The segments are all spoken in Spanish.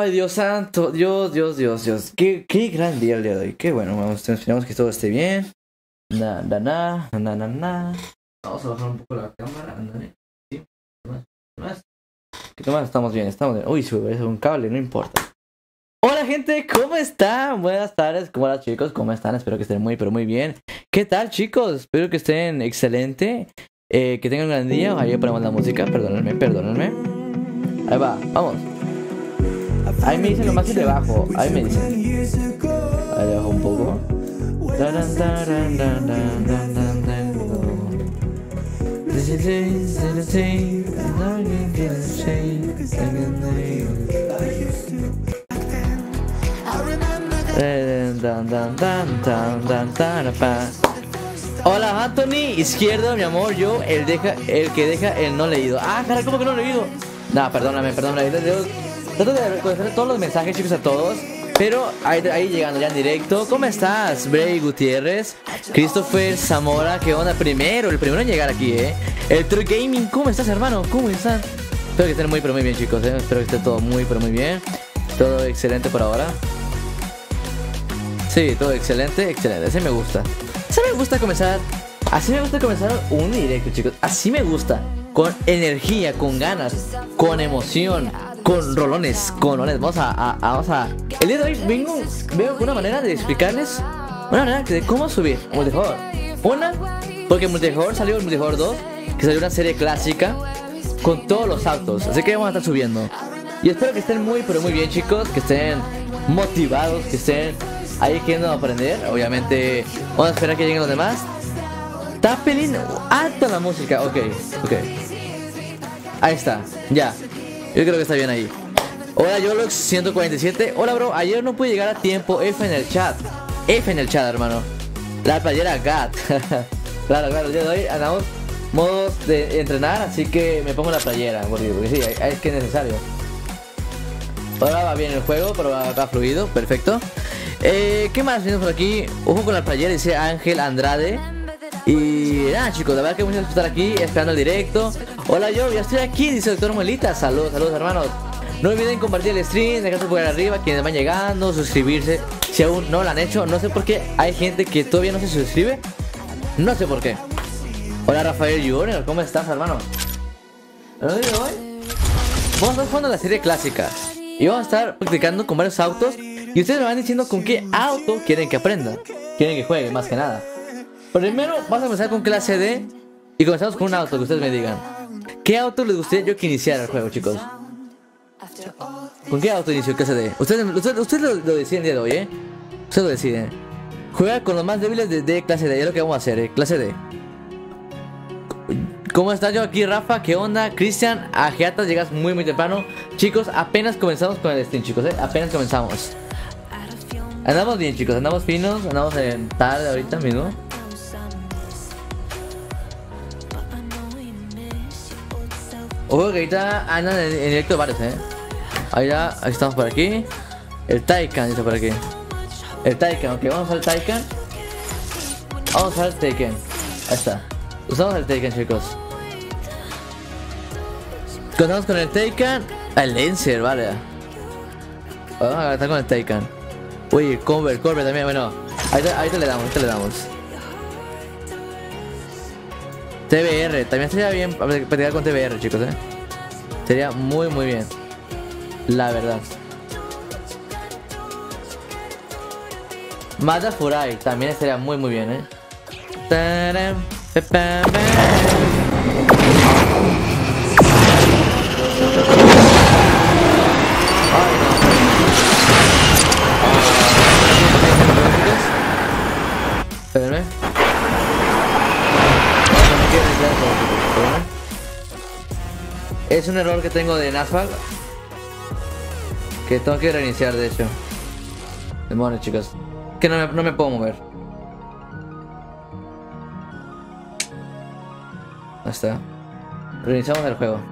Ay, Dios santo, Dios. Qué gran día el día de hoy. Qué bueno, esperamos que todo esté bien. Vamos a bajar un poco la cámara. Sí, más. ¿Qué más? Estamos bien. Uy, sube un cable, no importa. Hola gente, ¿cómo están? Buenas tardes, ¿cómo están chicos? ¿Cómo están? Espero que estén muy, pero muy bien. ¿Qué tal chicos? Espero que estén excelente. Que tengan un gran día. Ahí ponemos la música, perdónenme. Ahí va, vamos. Ahí me dicen lo más y le bajo. Ahí me dicen. Ahí le bajo un poco. Hola Anthony, izquierdo mi amor, yo el que deja el no leído. Ah, caray, ¿cómo que no leído? Nah, perdóname. Trato de reconocer todos los mensajes, chicos, a todos. Pero ahí llegando ya en directo. ¿Cómo estás? Bray Gutiérrez, Christopher Zamora, ¿qué onda? El primero en llegar aquí, El True Gaming, ¿cómo estás, hermano? ¿Cómo están? Espero que estén muy, pero muy bien, chicos, Espero que esté todo muy, pero muy bien. Todo excelente por ahora. Sí, todo excelente. Así me gusta. Así me gusta comenzar un directo, chicos. Así me gusta. Con energía, con ganas, con emoción, con rolones. Vamos a... El día de hoy veo una manera de explicarles una manera de cómo subir multijugador. Porque salió el multijugador 2, que salió una serie clásica con todos los autos. Así que vamos a estar subiendo. Y espero que estén muy, pero muy bien, chicos. Que estén motivados, que estén ahí queriendo aprender. Obviamente vamos a esperar que lleguen los demás. Está pelín alta la música. Ok. Ahí está, ya. Yo creo que está bien ahí. Hola Yolox 147. Hola bro, ayer no pude llegar a tiempo. F en el chat, hermano. La playera GAT. Claro, el día de hoy andamos modos de entrenar, así que me pongo la playera, porque sí, es que es necesario. Ahora va bien el juego, pero va fluido, perfecto. ¿Qué más tenemos por aquí? Ojo con la playera, dice Ángel Andrade. Y nada chicos, la verdad que muchas gracias por estar aquí, esperando el directo. Hola yo, ya estoy aquí, dice Doctor Muelita. Saludos hermanos. No olviden compartir el stream, dejar su pulgar arriba, quienes van llegando, suscribirse si aún no lo han hecho. No sé por qué hay gente que todavía no se suscribe. No sé por qué. Hola Rafael Junior, ¿cómo estás, hermano? Vamos a estar jugando la serie clásica y vamos a estar practicando con varios autos. Y ustedes me van diciendo con qué auto quieren que aprenda, quieren que juegue, más que nada. Primero vamos a comenzar con clase D. Y comenzamos con un auto que ustedes me digan. ¿Qué auto les gustaría yo que iniciara el juego, chicos? ¿Con qué auto inicio clase D? Ustedes lo deciden el día de hoy, Ustedes lo deciden. Juega con los más débiles de clase D. Es lo que vamos a hacer, clase D. ¿Cómo estás yo aquí, Rafa? ¿Qué onda? Cristian, Ajeatas, llegas muy temprano. Chicos, apenas comenzamos con el stream, chicos, Apenas comenzamos. Andamos bien, chicos, andamos finos. Andamos en tarde ahorita mismo. Ojo que ahorita andan en directo varios, Ahí estamos por aquí. El Taycan está por aquí. El Taycan, ok, vamos al Taycan. Vamos al Taycan. Ahí está. Usamos el Taycan, chicos. Contamos con el Taycan. El Lancer, vale. Vamos a estar con el Taycan. Uy, Corvette también, bueno. Ahorita le damos. TBR, también sería bien pelear con TBR, chicos, Sería muy bien, la verdad. Mazda Furai también estaría muy bien, Espérenme. Es un error que tengo de Asphalt, que tengo que reiniciar, de hecho. Demonios, chicos, que no me puedo mover. Ahí está. Reiniciamos el juego.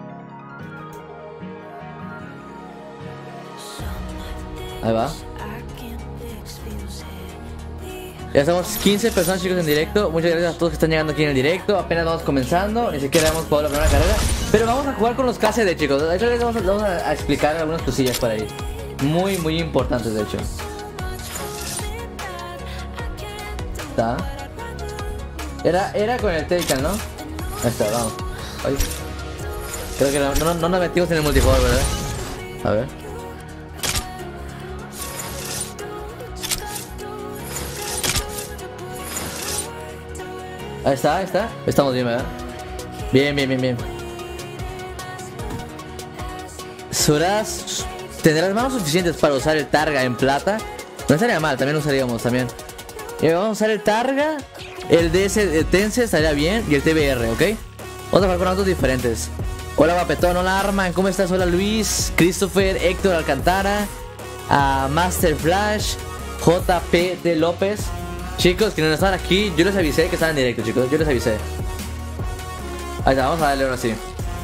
Ahí va. Ya estamos 15 personas, chicos, en directo. Muchas gracias a todos que están llegando aquí en el directo. Apenas vamos comenzando, ni siquiera hemos jugado la primera carrera. Pero vamos a jugar con los clase D, chicos. De hecho, les vamos a explicar algunas cosillas por ahí. Muy, muy importantes, de hecho. Está. Era con el Taken, ¿no? Ahí está, vamos. Ay. Creo que no nos metimos en el multijugador, ¿verdad? A ver. Ahí está, ahí está. Estamos bien, ¿verdad? Bien, bien, bien, bien. ¿Tendrás manos suficientes para usar el Targa en plata? No estaría mal, también lo usaríamos también. Vamos a usar el Targa, el DS Tense estaría bien y el TBR, ¿ok? Vamos a jugar con autos diferentes. Hola Guapetón, hola Arman, ¿cómo estás? Hola Luis, Christopher, Héctor Alcantara, Master Flash, JP de López. Chicos, que no están aquí, yo les avisé que estaban en directo, chicos, yo les avisé. Ahí está, vamos a darle ahora sí.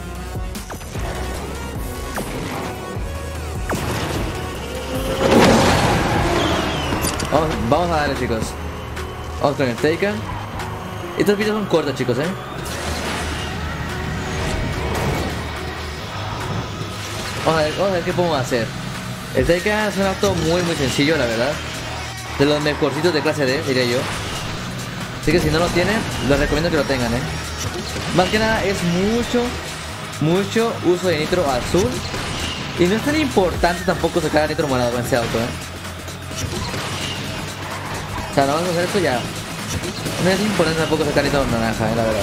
Vamos a darle, chicos. Vamos con el Taken. Estos vídeos son cortos, chicos, Vamos a ver qué podemos hacer. El Taken es un auto muy sencillo, la verdad. De los mejorcitos de clase D, diría yo. Así que si no lo tienen, les recomiendo que lo tengan, Más que nada es mucho uso de nitro azul. Y no es tan importante tampoco sacar nitro morado con este auto, O sea, no vamos a hacer esto ya. No es importante tampoco sacar nitro naranja, la verdad.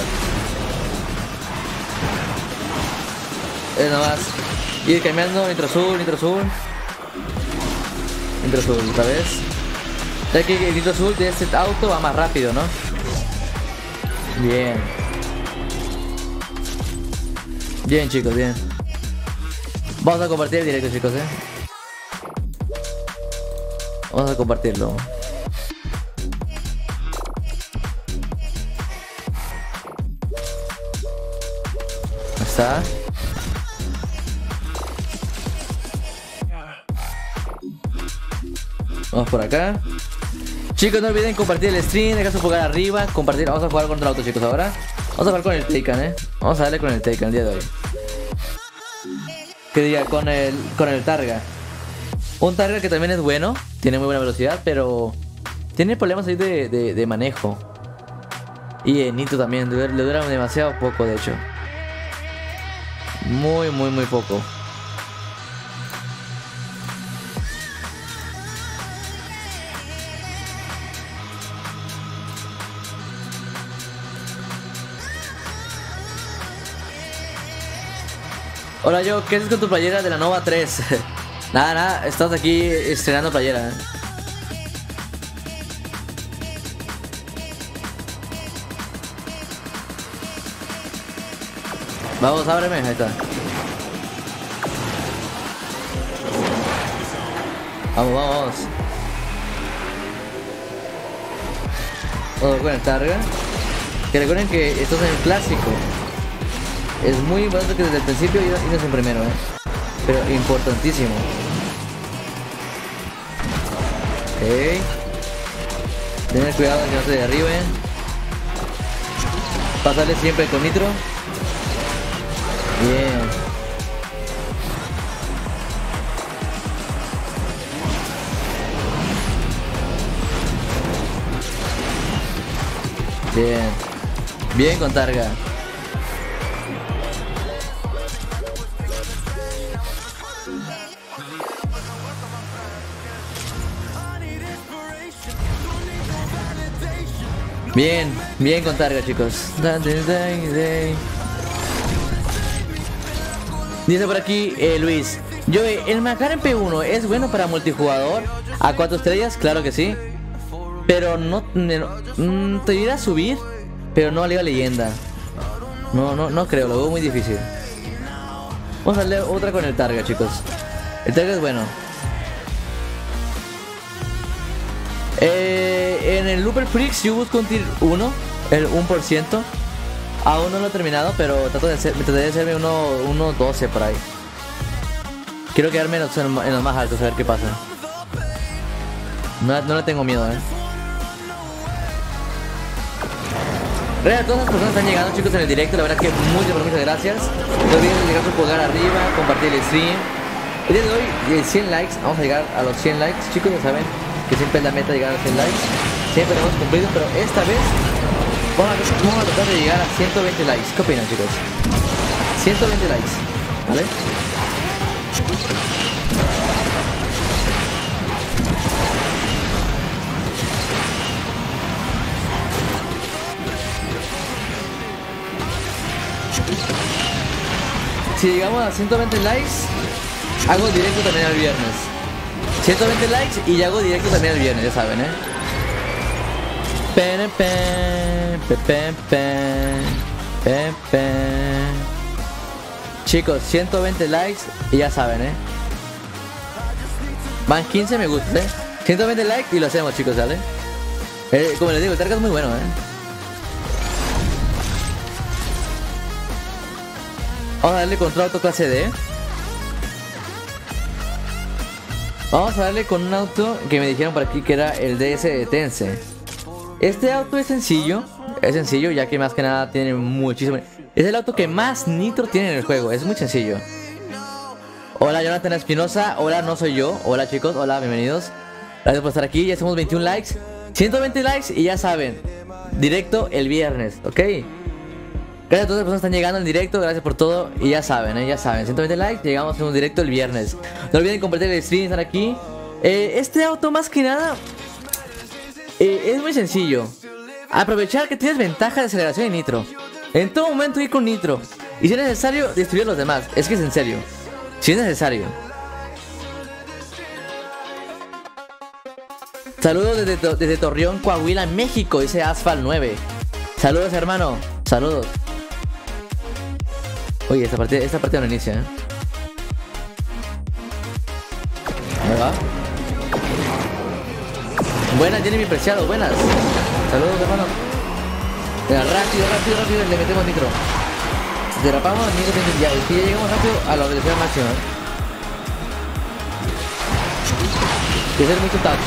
Es nomás ir cambiando nitro azul. Nitro azul, otra vez. Ya que el nitro azul de este auto va más rápido, ¿no? Bien. Bien, chicos, bien. Vamos a compartir el directo, chicos, Vamos a compartirlo. Ahí está. Vamos por acá. Chicos, no olviden compartir el stream, dejar su pulgar arriba, compartir. Vamos a jugar contra el auto, chicos, ahora. Vamos a jugar con el Taken, Vamos a darle con el Taken el día de hoy. Que diga, con el Targa. Un Targa que también es bueno, tiene muy buena velocidad, pero tiene problemas ahí de manejo. Y el nitro también, le dura demasiado poco, de hecho. Muy poco. Hola yo, ¿qué haces con tu playera de la Nova 3? Nada, estás aquí estrenando playera, Vamos, ábreme, ahí está. Vamos. Vamos con el Targa. Que recuerden que esto es en el clásico. Es muy importante que desde el principio irnos en primero, pero importantísimo. Ok. Tener cuidado de que no se derriben. Pasarle siempre con nitro. Bien. Bien con Targa. Bien con Targa, chicos. Dice por aquí Luis, el McLaren P1 es bueno para multijugador a 4 estrellas, claro que sí. Pero no te irá a subir, pero no a Liga Leyenda. No creo, lo veo muy difícil. Vamos a darle otra con el Targa, chicos. El Targa es bueno. En el Looper Freaks yo busco un tier 1, el 1%. Aún no lo he terminado, pero trato de hacerme uno 12 por ahí. Quiero quedarme en los más altos, a ver qué pasa. No le tengo miedo, Real, todas las personas están llegando, chicos, en el directo. La verdad que muchas gracias. No olviden dejar su pulgar arriba, compartir el stream. El día de hoy, 100 likes. Vamos a llegar a los 100 likes. Chicos, ya saben que siempre es la meta llegar a los 100 likes. Siempre lo hemos cumplido, pero esta vez vamos a tratar de llegar a 120 likes. ¿Qué opinan, chicos? 120 likes, ¿vale? Si llegamos a 120 likes, hago directo también el viernes. 120 likes y hago directo también el viernes, ya saben, Chicos, 120 likes y ya saben, Van 15 me gusta, 120 likes y lo hacemos, chicos, ¿vale? Como les digo, el targa es muy bueno, Vamos a darle control auto clase D. Vamos a darle con un auto que me dijeron por aquí que era el DS de Tense. Este auto es sencillo ya que más que nada tiene muchísimo. Es el auto que más nitro tiene en el juego, es muy sencillo. Hola Jonathan Espinosa, hola, no soy yo. Hola chicos, hola, bienvenidos. Gracias por estar aquí, ya hacemos 21 likes, 120 likes y ya saben, directo el viernes, ¿ok? Gracias a todas las personas que están llegando en directo, gracias por todo. Y ya saben, 120 likes, llegamos a un directo el viernes. No olviden compartir el stream, estar aquí. Este auto más que nada es muy sencillo. Aprovechar que tienes ventaja de aceleración y nitro. En todo momento ir con nitro. Y si es necesario, destruir a los demás. Es que es en serio. Si es necesario. Saludos desde Torreón, Coahuila, México, dice Asphalt 9. Saludos, hermano. Saludos. Oye, esta partida no inicia, ¿Dónde va? Buenas, Jenny, mi preciado, buenas. Saludos, hermano. Venga, rápido, le metemos nitro. Derrapamos, nitro, ya llegamos rápido a la velocidad máxima. Hay que hacer mucho tap.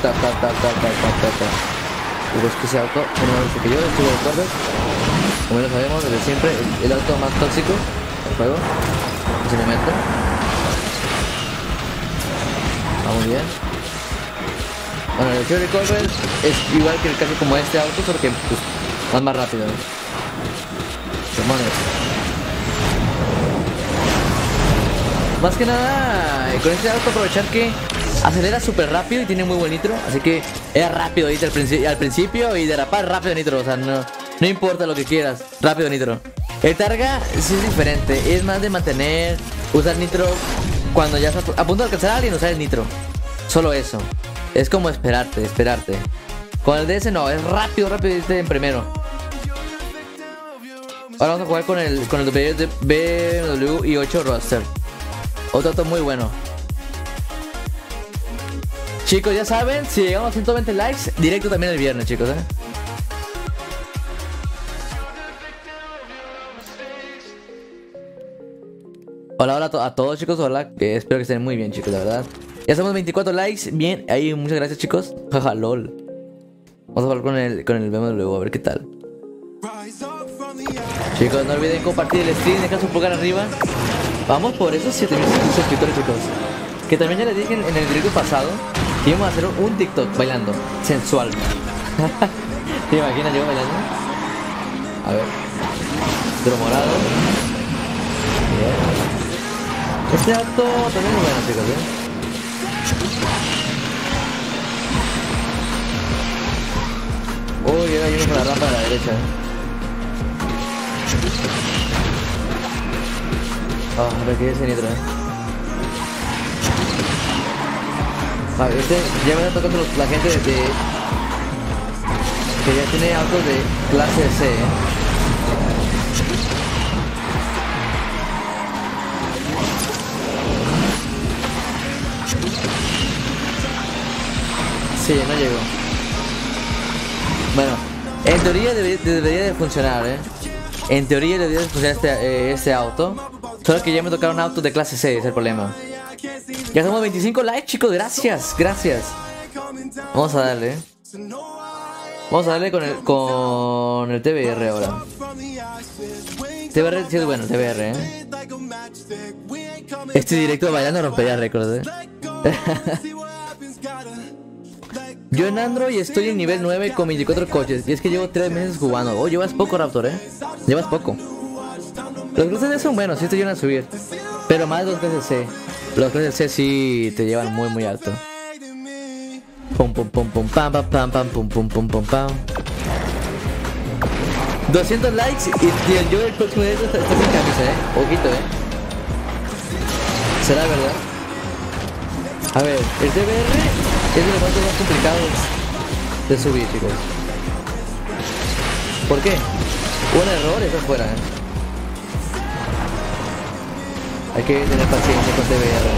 Pero es que ese auto, bueno, que yo estuve de acuerdo. Como ya lo sabemos desde siempre, el auto más tóxico del juego. Posiblemente. Va muy bien. Bueno, el Cherry Corbel es igual que casi como este auto, solo que pues, más rápido. Demonios. Más que nada, con este auto aprovechar que acelera súper rápido y tiene muy buen nitro. Así que es rápido al principio y derrapar rápido nitro. O sea, no importa lo que quieras, rápido nitro. El Targa sí es diferente, es más de mantener, usar nitro cuando ya estás a punto de alcanzar a alguien, usar el nitro. Solo eso. Es como esperarte. Con el DS no, es rápido en primero. Ahora vamos a jugar con el BMW i8 Roadster. Otro auto muy bueno. Chicos, ya saben, si llegamos a 120 likes, directo también el viernes, chicos, Hola a todos, chicos, hola, espero que estén muy bien, chicos, la verdad. Ya somos 24 likes, bien, ahí, muchas gracias, chicos. Jaja, lol. Vamos a hablar con el BMW, a ver qué tal. Chicos, no olviden compartir el stream, dejar su pulgar arriba. Vamos por esos 7000 suscriptores, chicos. Que también ya les dije en el directo pasado que íbamos a hacer un TikTok bailando sensual. ¿Te imaginas yo bailando? A ver. Pero morado. Bien. Este auto también es bueno, chicos, Uy, ahora viene con la rampa de la derecha. A ver qué dice nitro, A ver, ya me está tocando la gente de que ya tiene autos de clase C, Sí, no llegó. Bueno, en teoría debería de funcionar, En teoría debería de funcionar este auto. Solo que ya me tocaron autos de clase C, es el problema. Ya somos 25 likes, chicos, gracias. Vamos a darle, Vamos a darle con el TBR ahora. TBR sí es bueno, TBR, Este directo bailando rompería récords, Yo en Android estoy en nivel 9 con 24 coches. Y es que llevo 3 meses jugando. Oh, llevas poco, Raptor, llevas poco. Los cruces D son buenos, sí te llevan a subir. Pero más los cruces C. Los cruces C sí te llevan muy alto. Pum pum pum pum pam pam pam pam pum pum pum pum pam. 200 likes y el yo el próximo día está sin camisa, Ojito, ¿Será verdad? A ver, el TBR es de los momentos más complicados de subir, chicos. ¿Por qué? Un error, eso fuera, Hay que tener paciencia con TBR.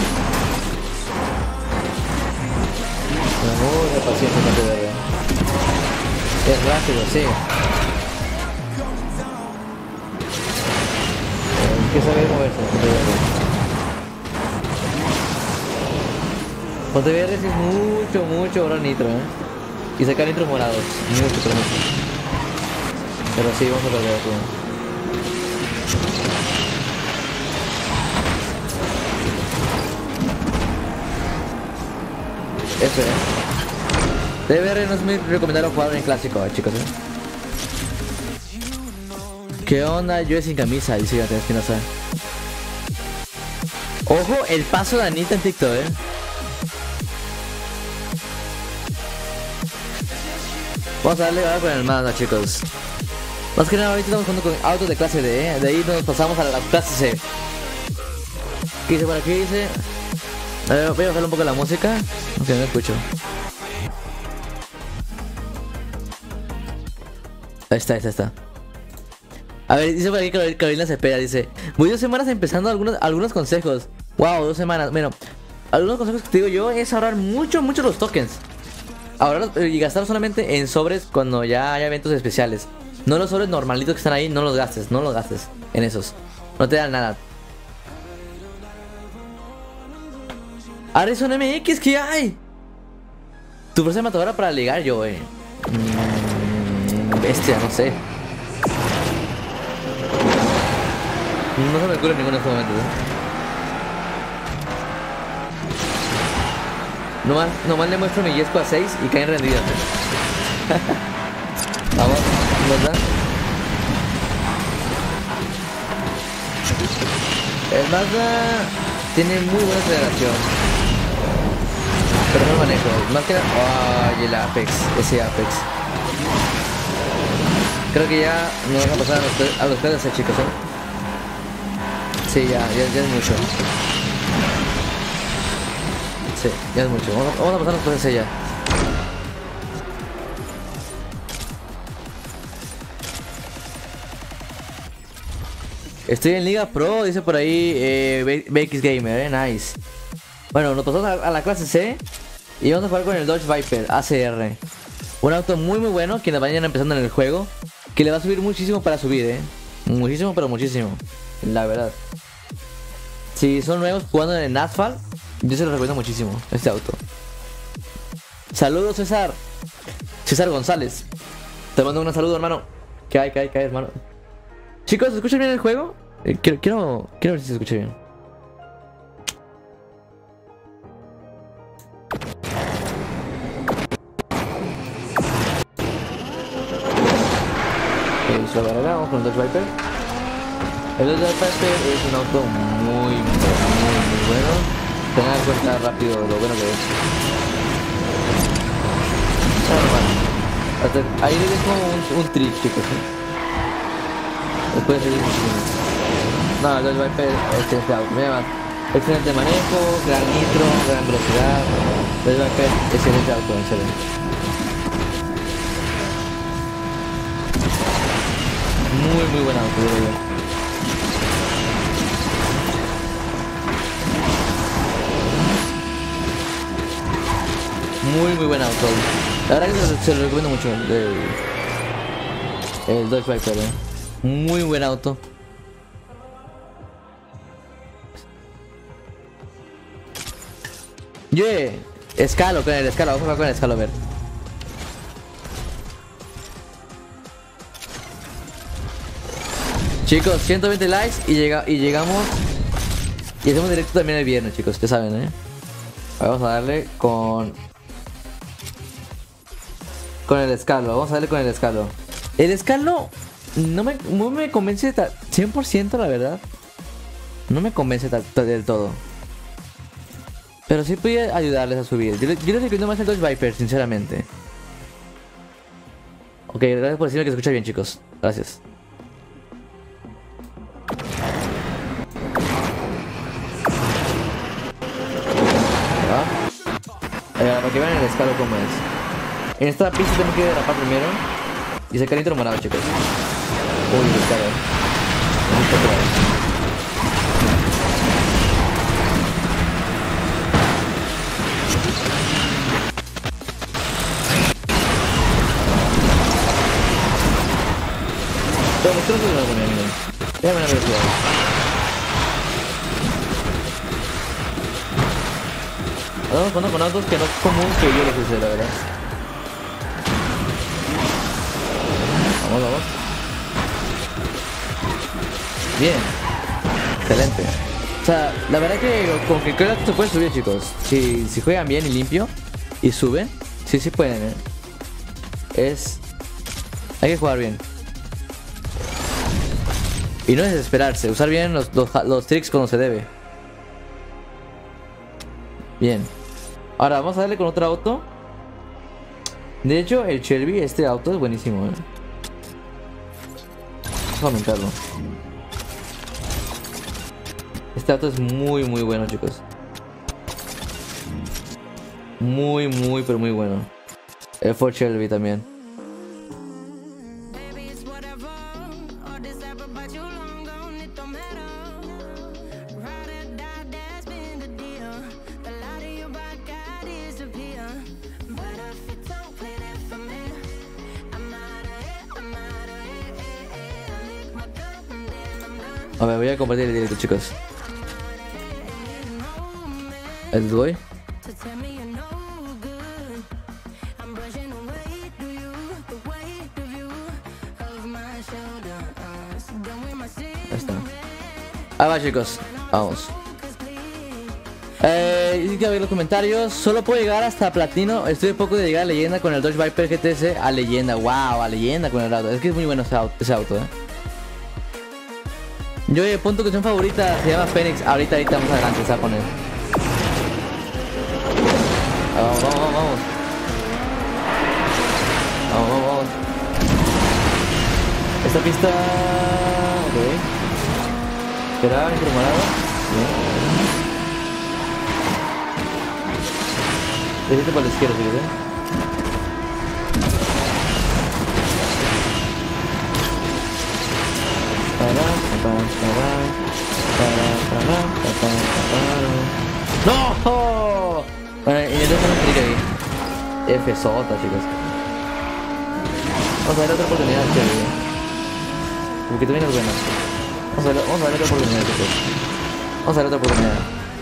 Mucha paciencia con TBR. Es rápido, sí. Hay que saber moverse con TBR. Con TBR es mucho oro nitro, Y sacar nitros morados. Mucho. Pero sí, vamos a perder aquí. Eso, TBR no es muy recomendable jugar en clásico, chicos, ¿Qué onda? Yo sin camisa, dice Gabriel Espinosa. Ojo, el paso de Anita en TikTok, Vamos a darle ahora con el mando, chicos. Más que nada, ahorita estamos jugando con autos de clase D, De ahí nos pasamos a la clase C. ¿Qué dice por aquí? Dice... A ver, voy a bajar un poco la música. Aunque no escucho. Ahí está. A ver, dice por aquí Carolina Cepeda, dice: voy 2 semanas empezando algunos consejos. Wow, 2 semanas. Bueno, algunos consejos que te digo yo es ahorrar mucho los tokens. Ahorrar y gastar solamente en sobres cuando ya hay eventos especiales. No los sobres normalitos que están ahí, no los gastes en esos. No te dan nada. Arizona MX, ¿qué hay? Tu fuerza matadora para ligar yo, bestia, no sé. No se me ocurre ninguno en este momento, Nomás le muestro mi Yesco a 6 y caen rendidas. Vamos, ¿verdad? El Mazda tiene muy buena aceleración, pero no manejo. Más que nada... ¡Ay, el Apex! Ese Apex. Creo que ya nos vamos a pasar a los PDC, chicos, Sí, ya es mucho. Sí, ya es mucho. Vamos a pasar a los PDC ya. Estoy en Liga Pro, dice por ahí BX Gamer, nice. Bueno, nos pasamos a la clase C y vamos a jugar con el Dodge Viper ACR. Un auto muy bueno, quienes vayan empezando en el juego, que le va a subir muchísimo para subir, Muchísimo, pero muchísimo, la verdad. Si son nuevos jugando en Asphalt, yo se los recomiendo muchísimo, este auto. Saludos, César González. Te mando un saludo, hermano. ¿Qué hay, hermano? Chicos, ¿se escucha bien el juego? Quiero ver si se escucha bien. Vamos con el Dodge Viper. El Dodge Viper es un auto muy bueno. Tengan en cuenta rápido lo bueno que es. Ahí le ves como un trick, chicos. Después de seguir. No, el Dodge Viper es excelente auto. Mira más. Excelente manejo, gran nitro, gran velocidad. El Dodge Viper, excelente auto, en serio. Muy buen auto, digo yo. Muy buen auto. La verdad que se lo recomiendo mucho el Dodge Viper, Muy buen auto. Escalo con el escalo, vamos a jugar con el escalo, a ver. Chicos, 120 likes y llegamos Y hacemos directo también el viernes, chicos, ya saben, Vamos a darle con el escalo, vamos a darle con el escalo. El escalo no me convence 100%, la verdad. No me convence del todo. Pero sí puede ayudarles a subir. Yo les recomiendo más el Dodge Viper, sinceramente. Ok, gracias por decirme que se escucha bien, chicos. Gracias. Para que vean el escalo como es. En esta pista tenemos que derrapar primero. Y sacar nitro morado, chicos. Uy, el escalo. Pero los trozos de la comida, miren. Déjame la velocidad. Andamos jugando con autos que no es común que yo los use, la verdad. Vamos, vamos. Bien. Excelente. O sea, la verdad que con que creo que se puede subir, chicos. Si juegan bien y limpio y suben, sí pueden, hay que jugar bien. Y no es desesperarse, usar bien los tricks cuando se debe. Bien. Ahora vamos a darle con otro auto. De hecho, el Shelby, este auto es buenísimo, Vamos a aumentarlo. Este auto es muy bueno, chicos. Muy pero muy bueno. El Ford Shelby también. A ver, voy a compartir el directo, chicos. ¿El voy? Ahí está. Ahí va, chicos. Vamos. Dice que a ver los comentarios. Solo puedo llegar hasta platino. Estoy a poco de llegar a leyenda con el Dodge Viper GTS. A leyenda, wow, a leyenda con el auto. Es que es muy bueno ese auto, Yo de punto canción favorita se llama Phoenix. Ahorita más adelante se va a poner. Vamos. Vamos. Esta pista. Ok. Espera, informarado. Decirte para la izquierda, ¿sí? ¡No! Bueno, y entonces no me ahí. F sota, chicos. Vamos a ver otra oportunidad, chévere. Porque tú vienes bueno. Vamos a ver otra oportunidad, chicos. Vamos a ver otra oportunidad.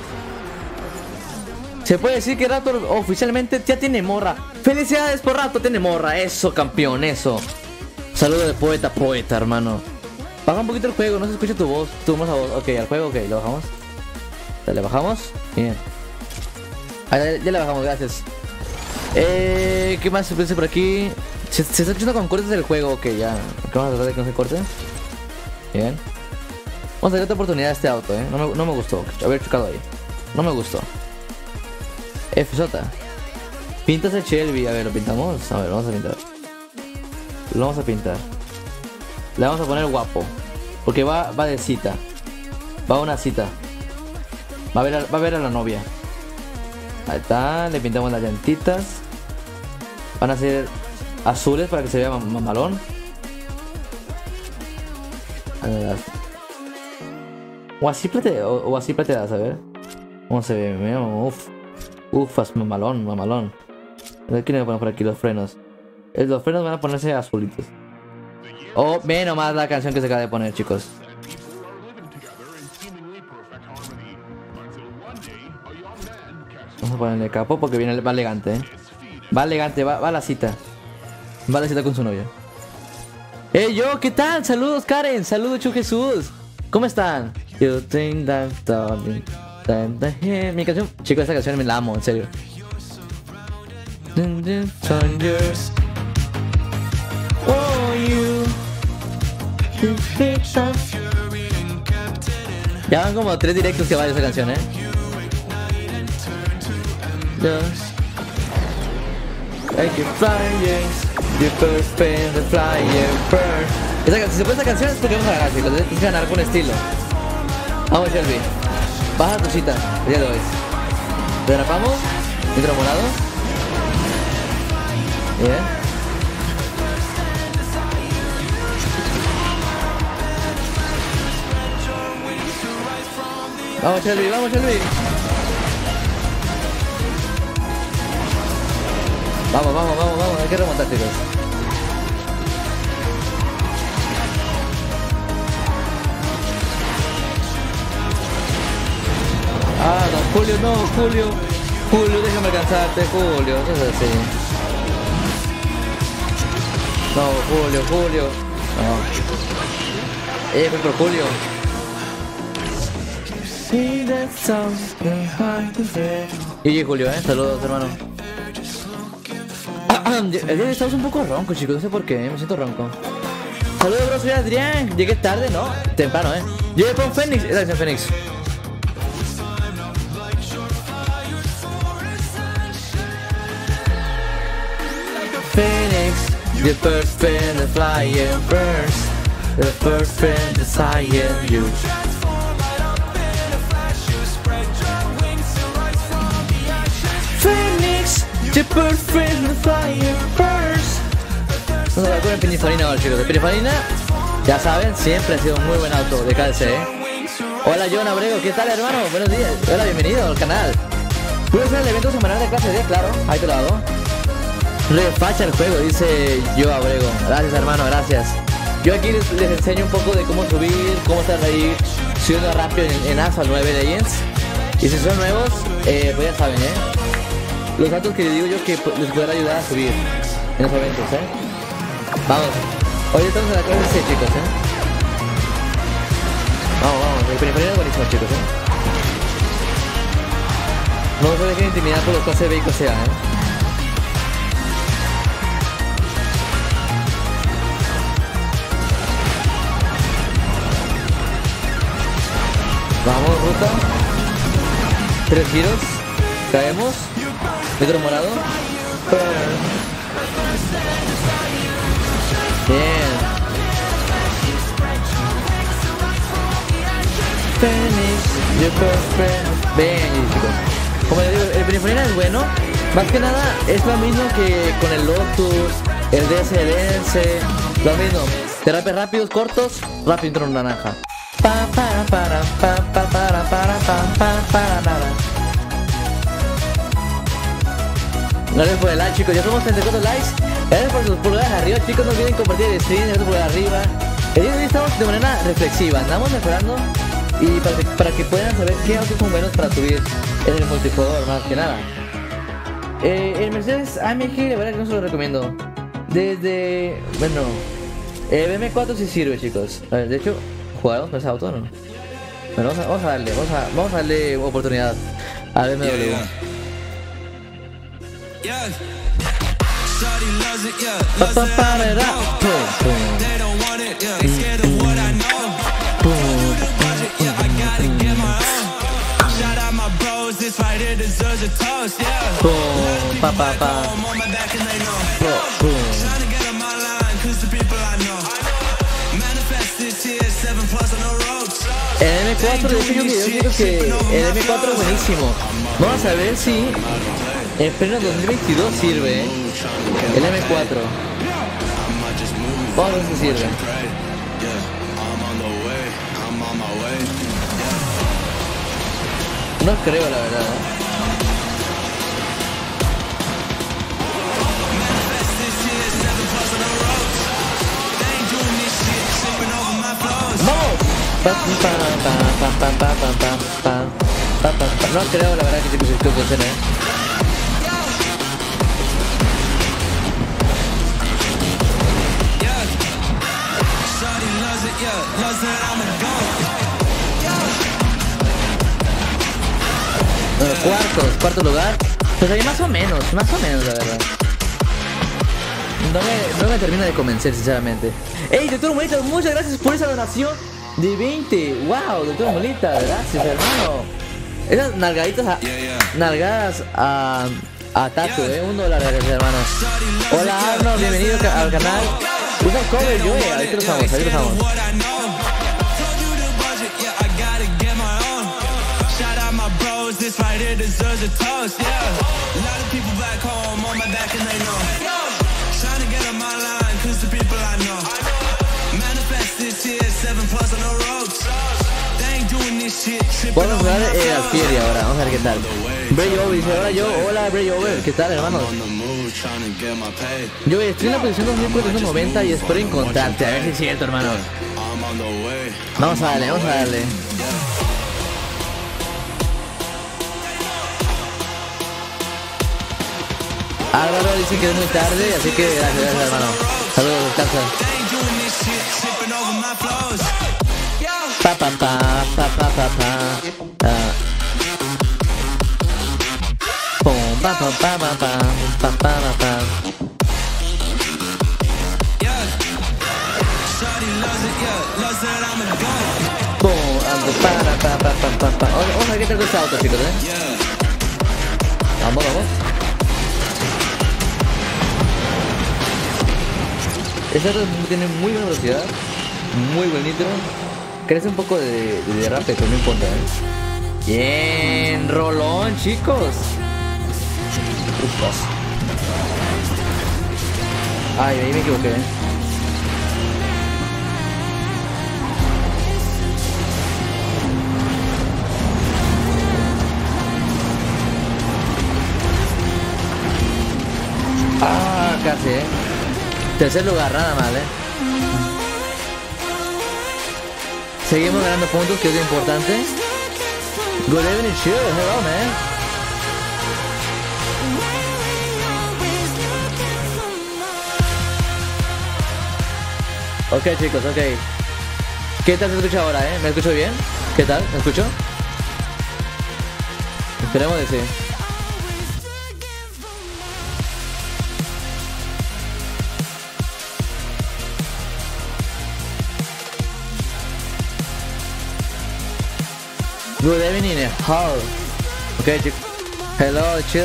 Se puede decir que Raptor oficialmente ya tiene morra. ¡Felicidades por Raptor! Tiene morra. Eso, campeón, eso. Saludo de poeta, hermano. Baja un poquito el juego, no se escucha tu voz. Tu hermosa voz. Ok, al juego, ok, lo bajamos. Dale, bajamos. Bien. Ahí, ya le bajamos, gracias. ¿Qué más se puede hacer por aquí? Se está escuchando con cortes del juego, ok, ya. Vamos a tratar de que no se corte. Bien. Vamos a darle otra oportunidad a este auto, no me gustó haber chocado ahí. No me gustó. FJ. Pintas el Shelby, a ver, ¿lo pintamos? A ver, vamos a pintar. Lo vamos a pintar. Le vamos a poner guapo. Porque va de cita. Va a una cita. Va a ver a la novia. Ahí está, le pintamos las llantitas. Van a ser azules para que se vea mamalón. O así plateadas, a ver. ¿Cómo se ve? Mira, ufas, mamalón. A ver, ¿qué le ponemos por aquí? Los frenos. Los frenos van a ponerse azulitos. Oh, ve nomás la canción que se acaba de poner, chicos. Vamos a ponerle capo porque va elegante, Va elegante, va a la cita. Va a la cita con su novia. Yo, ¿qué tal? Saludos, Karen. Saludos, Chu Jesús. ¿Cómo están? You think that darling, mi canción, chicos, esta canción me la amo, en serio. Oh, you. Ya van como 3 directos que vale esa canción, Like you flying, you first pin the flyer first. Si se pone esta canción es porque vamos a ganar, chicos. Tienes que ganar con estilo. Vamos, Shelby. Baja tu cita, el día de hoy. Derrapamos. Nitro morado. Bien. Vamos, Shelby, vamos, Shelby. Vamos, vamos, vamos, vamos. Hay que remontar, chicos. Ah, no, Julio, no, Julio. Julio, déjame alcanzarte, Julio. Eso es así. No, Julio, Julio. No. Fue por Julio. Y Julio, saludos, hermano. El día de hoy estamos un poco roncos, chicos. No sé por qué, me siento ronco. Saludos, bro, soy Adrián. Llegué tarde, ¿no? Temprano, Llegué con Fénix. Esa es Fénix. Phoenix, the first friend to fly in first, the first friend to sign you. Phoenix, the first friend to fly in first. Vamos a ver con el Pininfarina ahora, chicos. El Pininfarina, ya saben, siempre ha sido un muy buen auto de KLC, Hola, John Abrego, ¿qué tal, hermano? Buenos días. Hola, bienvenido al canal. ¿Puedes hacer el evento semanal de clase D? Claro, ahí te lo hago. Refacha el juego, dice yo Abrego. Gracias, hermano, gracias. Yo aquí les enseño un poco de cómo subir, cómo estar ahí subiendo rápido en Asphalt 9 Legends. Y si son nuevos, pues ya saben, los datos que les digo yo que les podrá ayudar a subir en los eventos, Vamos. Hoy estamos en la clase C, chicos, Vamos, vamos. El Pininfarina es buenísimo, chicos, No se dejen intimidar por los clases B y clase A, Vamos, ruta. 3 giros. Caemos. Metro morado. Bien. Bien, chicos. Como les digo, el Pininfarina es bueno. Más que nada es lo mismo que con el Lotus, el DSLS. Lo mismo. Terapias rápidos, cortos, rápido intro naranja. Gracias por el like, chicos. Ya somos 34 likes. Gracias por sus pulgadas arriba, chicos. No olviden compartir el stream. Gracias por arriba. El día de hoy estamos de manera reflexiva. Andamos mejorando. Y para que puedan saber qué autos son buenos para subir en el multijugador, más que nada. El Mercedes AMG, la verdad que no se lo recomiendo. Desde... Bueno, el BM4 sí sirve, chicos. A ver, de hecho, ¿jugamos con ese auto no? Bueno, vamos a darle oportunidad a BMW. El M4, de hecho yo creo que el M4 es buenísimo. Vamos a ver si en pleno 2022 sirve, el M4. Vamos a ver si sirve. No creo, la verdad. No creo, la verdad, que esto funcione. Bueno, cuarto lugar. Pues ahí más o menos, la verdad. No me termina de convencer, sinceramente. Ey, doctor Molita, muchas gracias por esa donación de 20. Wow, doctor Molita, gracias, hermano. Esas nalgadas a Tatu, $1, gracias, hermano. Hola, Arno, bienvenido al canal. Usa el cover, yo, ahí te lo vamos, This right here deserves a toast, yeah. A lot of people back home on my back and they know. Trying to get on my line, cause the people I know. Manifest this year, 7+ on the ropes. They ain't doing this shit, tripping vamos a ver a Fieri ahora, vamos a ver qué tal. Bray Over dice, hola Bray Over, ¿qué tal, hermanos? Yo estoy en la posición 2490 y espero encontrarte, a ver si es cierto, hermano. Vamos a darle. Álvaro dice que es muy tarde, así que gracias, hermano. Saludos, descansa. Vamos a ver qué tal este auto, chicos, Vamos. Este auto tiene muy buena velocidad, muy buen nitro. Crece un poco de derrape, pero no importa, Bien, rolón, chicos. Ay, ahí me equivoqué. Casi, Tercer lugar, nada mal, Seguimos ganando puntos, que es lo importante. Good evening, chill, hello, man. Ok, chicos, ok. ¿Qué tal se escucha ahora, ¿Me escucho bien? ¿Qué tal? ¿Me escucho? Esperemos de sí. Good evening, how? Okay, hello, chill.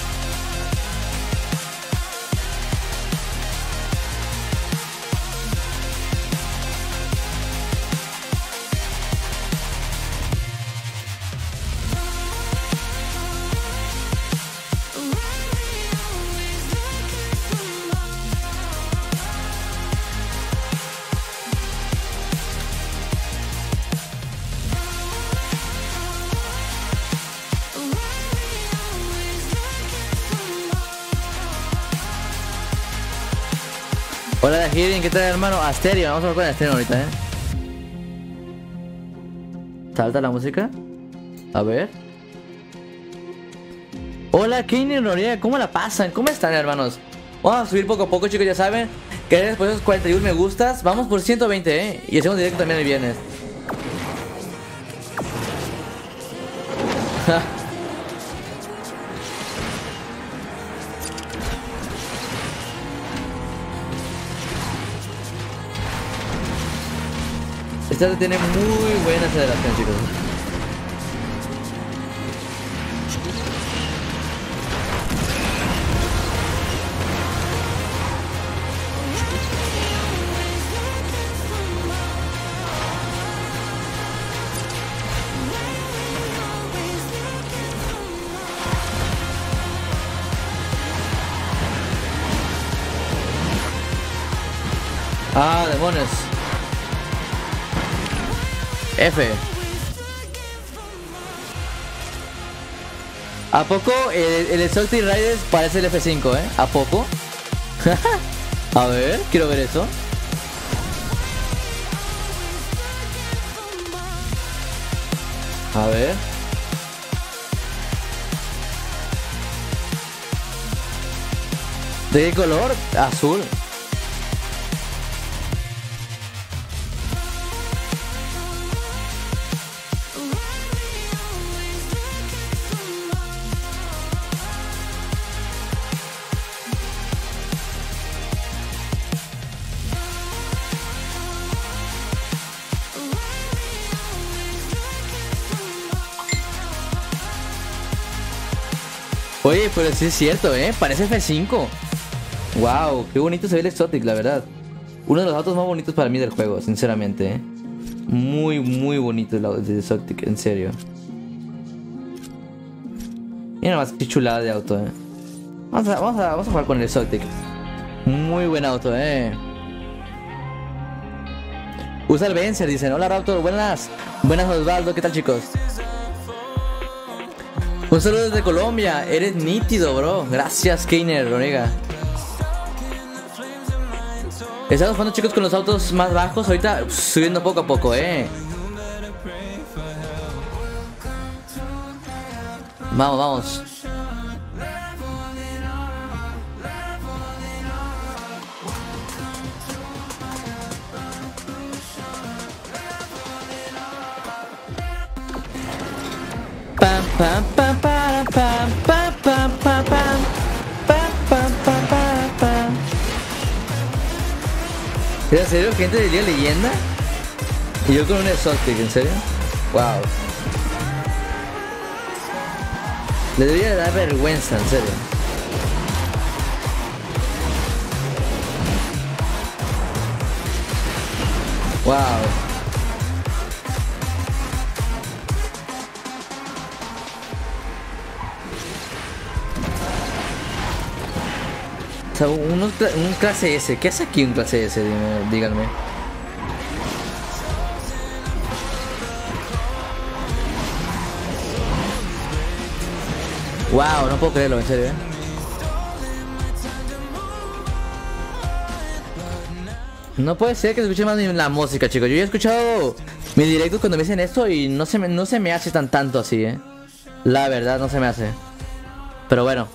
Hola, Hearing, ¿qué tal, hermano? Asterio, vamos a ver con Asterio ahorita, Salta la música. A ver. Hola, Kenny Noriega, ¿cómo la pasan? ¿Cómo están, hermanos? Vamos a subir poco a poco, chicos, ya saben. Que después de esos 41 me gustas, vamos por 120, Y hacemos directo también el viernes. Esta tiene muy buena aceleración, chicos. Ah, demonios. F. ¿A poco el Exotic Riders parece el F5, ¿A poco? A ver, quiero ver eso. A ver. ¿De qué color? Azul. Oye, pero sí es cierto, parece F5. Wow, qué bonito se ve el Exotic, la verdad. Uno de los autos más bonitos para mí del juego, sinceramente, Muy, muy bonito el Exotic, en serio. Mira más qué chulada de auto, Vamos a jugar con el Exotic. Muy buen auto, Usa el Vencer, dicen. Hola Raptor, buenas. Buenas Osvaldo, ¿qué tal chicos? Un saludo desde Colombia. Eres nítido, bro. Gracias, Keiner, Ronega. Estamos jugando chicos con los autos más bajos. Ahorita subiendo poco a poco, Vamos, vamos. Pam pam pam pam pam pam pam pam pam pam pam pam pam. ¿En serio? ¿Gente de Liga Leyenda? Y yo con un Exotic, ¿en serio? Wow. Le debería dar vergüenza, en serio. Wow. O sea, un clase S. ¿Qué hace aquí un clase S? Díganme. Wow, no puedo creerlo, en serio, No puede ser que se escuche más la música, chicos. Yo ya he escuchado mi directo cuando me dicen esto y no se me hace tanto así, La verdad, no se me hace. Pero bueno.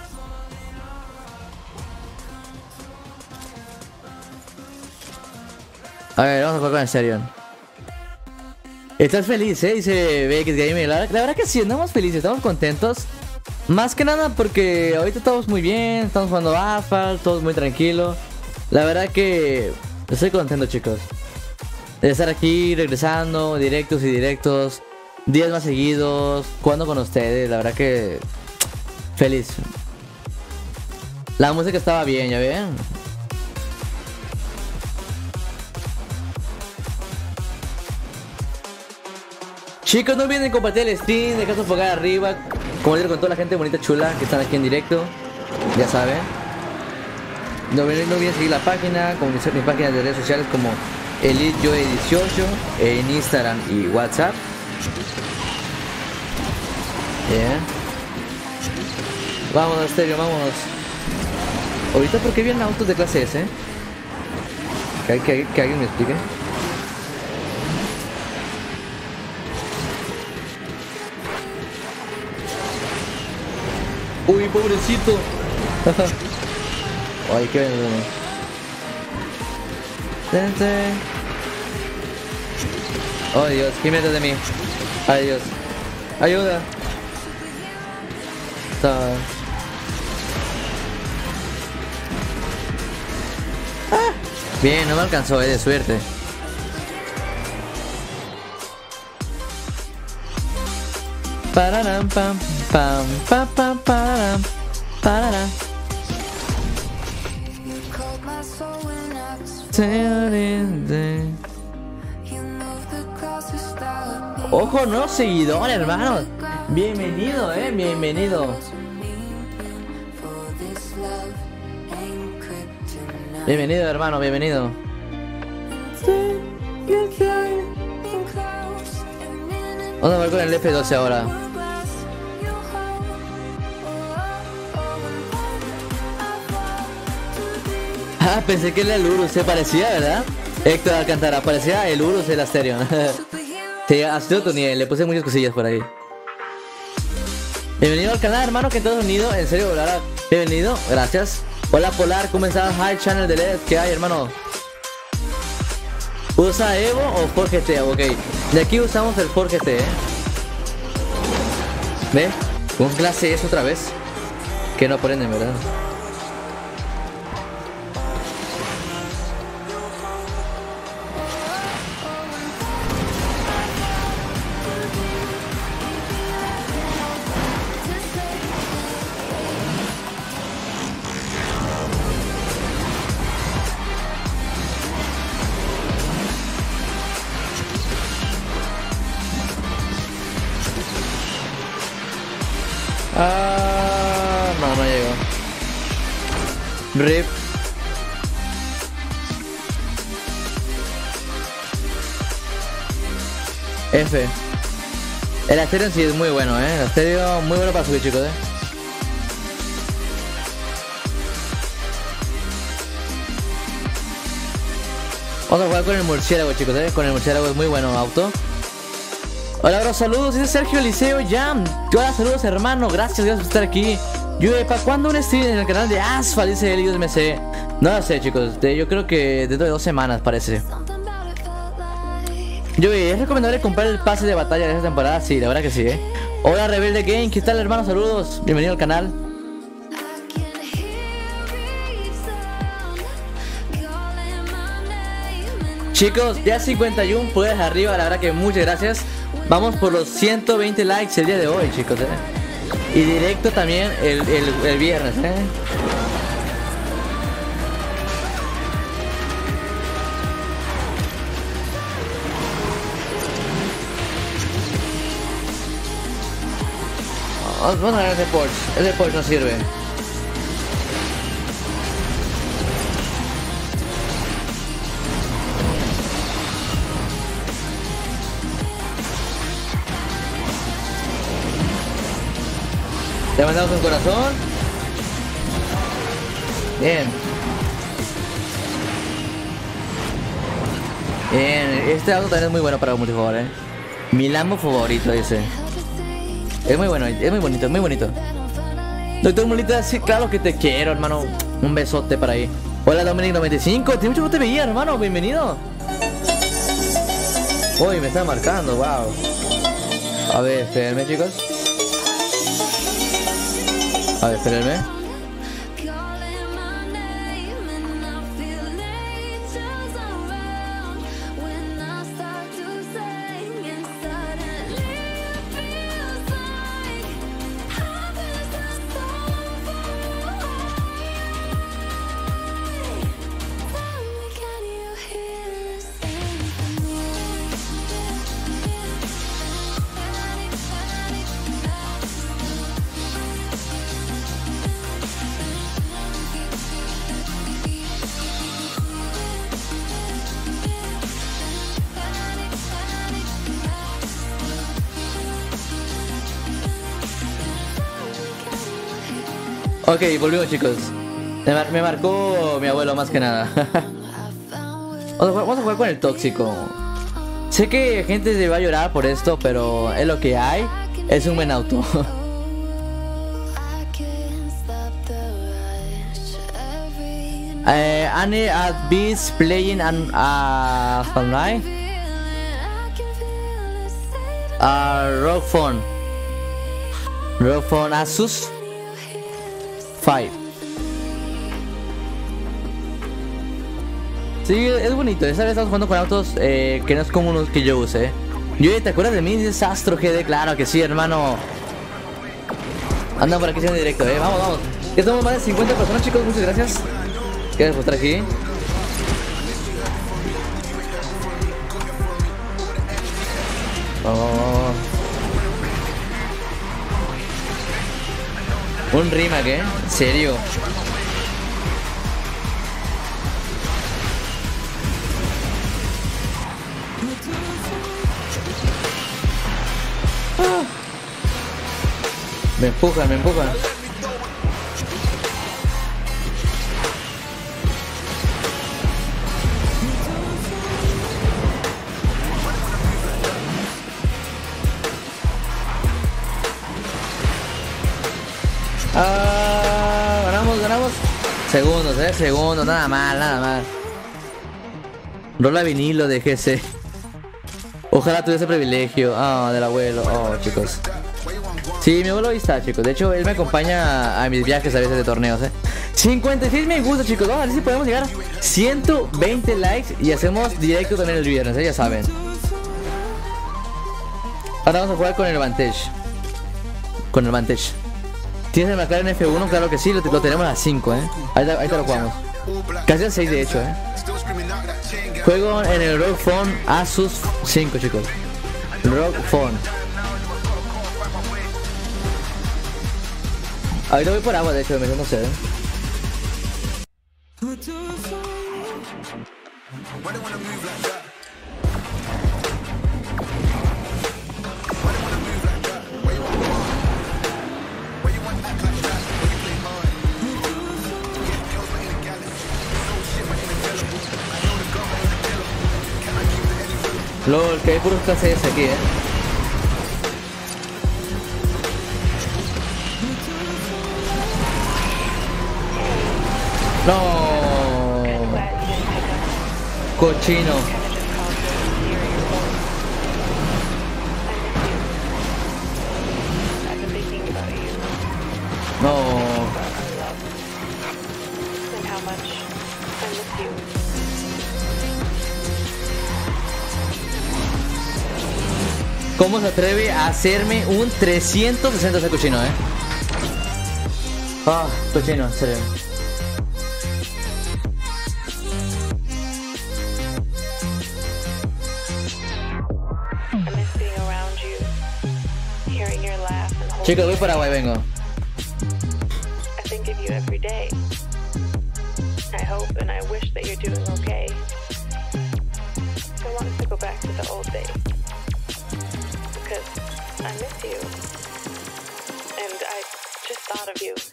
A ver, vamos a jugar con el Serion. ¿Estás feliz, Dice BX Gamer. La verdad que sí, andamos felices, estamos contentos. Más que nada porque ahorita estamos muy bien, estamos jugando Asphalt, todos muy tranquilo. La verdad que estoy contento, chicos, de estar aquí, regresando, directos y directos, días más seguidos, jugando con ustedes. La verdad que feliz. La música estaba bien, ¿ya ven? Chicos, no olviden compartir el stream, dejar su pulgar arriba, como con toda la gente bonita chula que están aquí en directo, ya saben. No olviden seguir la página, comunicar mis páginas de redes sociales como EliteJoe18 en Instagram y WhatsApp. Bien. Vámonos, Stereo, vámonos. Ahorita, ¿por qué vienen autos de clase S? Que alguien me explique. Uy, pobrecito. Ay, qué bueno. Oh Dios, ¿qué miedo de mí? Ay Dios, ayuda. Bien, no me alcanzó, de suerte. Pararam pam pam pam pam pararam pararam. Ojo, no seguidor, hermano. Bienvenido, bienvenido. Bienvenido, hermano, bienvenido. Vamos a ver con el F12 ahora. Ah, pensé que era el Urus, se parecía, ¿verdad? Héctor Alcántara, parecía el Urus del Asterion. Sí, hasta otro nivel, le puse muchas cosillas por ahí. Bienvenido al canal, hermano, que todos unidos, en serio, Lara. Bienvenido, gracias. Hola Polar, ¿cómo estás? Hi, channel de LED, ¿qué hay, hermano? ¿Usa Evo o Ford GT? Ok, de aquí usamos el Ford GT, ¿Ve? Con clase S otra vez. Que no aprenden, ¿verdad? Ah, no, no llegó. RIP. F. El Asterion sí es muy bueno, el Asterion muy bueno para subir, chicos, Vamos a jugar con el murciélago, chicos, con el murciélago es muy bueno auto. Hola, bro, saludos, es Sergio Eliseo Jam. Hola, saludos, hermano, gracias por estar aquí. ¿Para cuándo un stream en el canal de Asphalt? Dice Elios MC. No lo sé, chicos, yo creo que dentro de 2 semanas parece. ¿Es recomendable comprar el pase de batalla de esta temporada? Sí, la verdad que sí, Hola, Rebelde Game, ¿qué tal, hermano? Saludos, bienvenido al canal. Chicos, ya 51 pulgadas arriba, la verdad que muchas gracias. Vamos por los 120 likes el día de hoy, chicos, Y directo también el viernes, Vamos a ver ese Porsche no sirve. Le mandamos un corazón. Bien. Bien, este auto también es muy bueno para un multijugador, Mi Lambo favorito, dice. Es muy bueno, es muy bonito, es muy bonito. Doctor Molita, sí, claro que te quiero, hermano. Un besote para ahí. Hola, Dominic95. Tiene mucho que no te veía, hermano. Bienvenido. Uy, me está marcando, wow. A ver, espérenme, chicos. A ver, espérenme. Ok, volvimos, chicos. Me marcó mi abuelo más que nada. Vamos a jugar con el tóxico. Sé que gente se va a llorar por esto, pero es lo que hay. Es un buen auto. Annie at Beast playing Fortnite. Rock Phone Asus 5. Sí, es bonito. Esta vez estamos jugando con autos que no es como los que yo use. ¿te acuerdas de mí? Dices Astro GD. Claro que sí, hermano. Andan por aquí haciendo directo, Vamos, vamos. Ya estamos más de 50 personas, chicos. Muchas gracias. ¿Quieres mostrar aquí? Oh. Un remake, ¿En serio? Me empujan, me empujan. Ganamos. Segundos, segundos, nada mal. Rola vinilo de GC. Ojalá tuviese privilegio. Del abuelo. Chicos. Sí, mi abuelo ahí está, chicos. De hecho, él me acompaña a mis viajes a veces de torneos, 56 me gusta, chicos. Vamos a ver si podemos llegar a 120 likes y hacemos directo también el viernes, ya saben. Ahora vamos a jugar con el Vantage. ¿Tienes el McLaren F1? Claro que sí, lo tenemos a 5, Ahí te lo jugamos. Casi a 6 de hecho, Juego en el Rock Phone Asus 5, chicos. Rock Phone. Ahorita voy por agua, de hecho, no sé. LOL, que hay puros clases aquí, No. Cochino. No. ¿Cómo se atreve a hacerme un 360 ese cochino, Ah, cochino, en serio. Chicos, voy para Paraguay, vengo. I think of you every day. I hope and I wish that you're doing okay. I want us to go back to the old days. Because I miss you. And I just thought of you.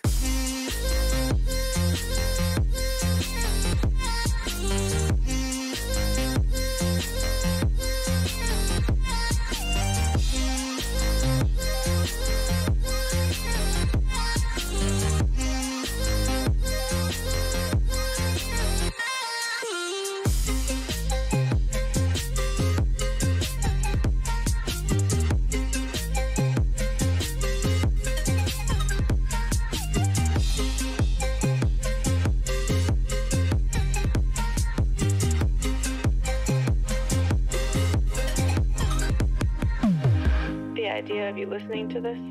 Idea of you listening to this,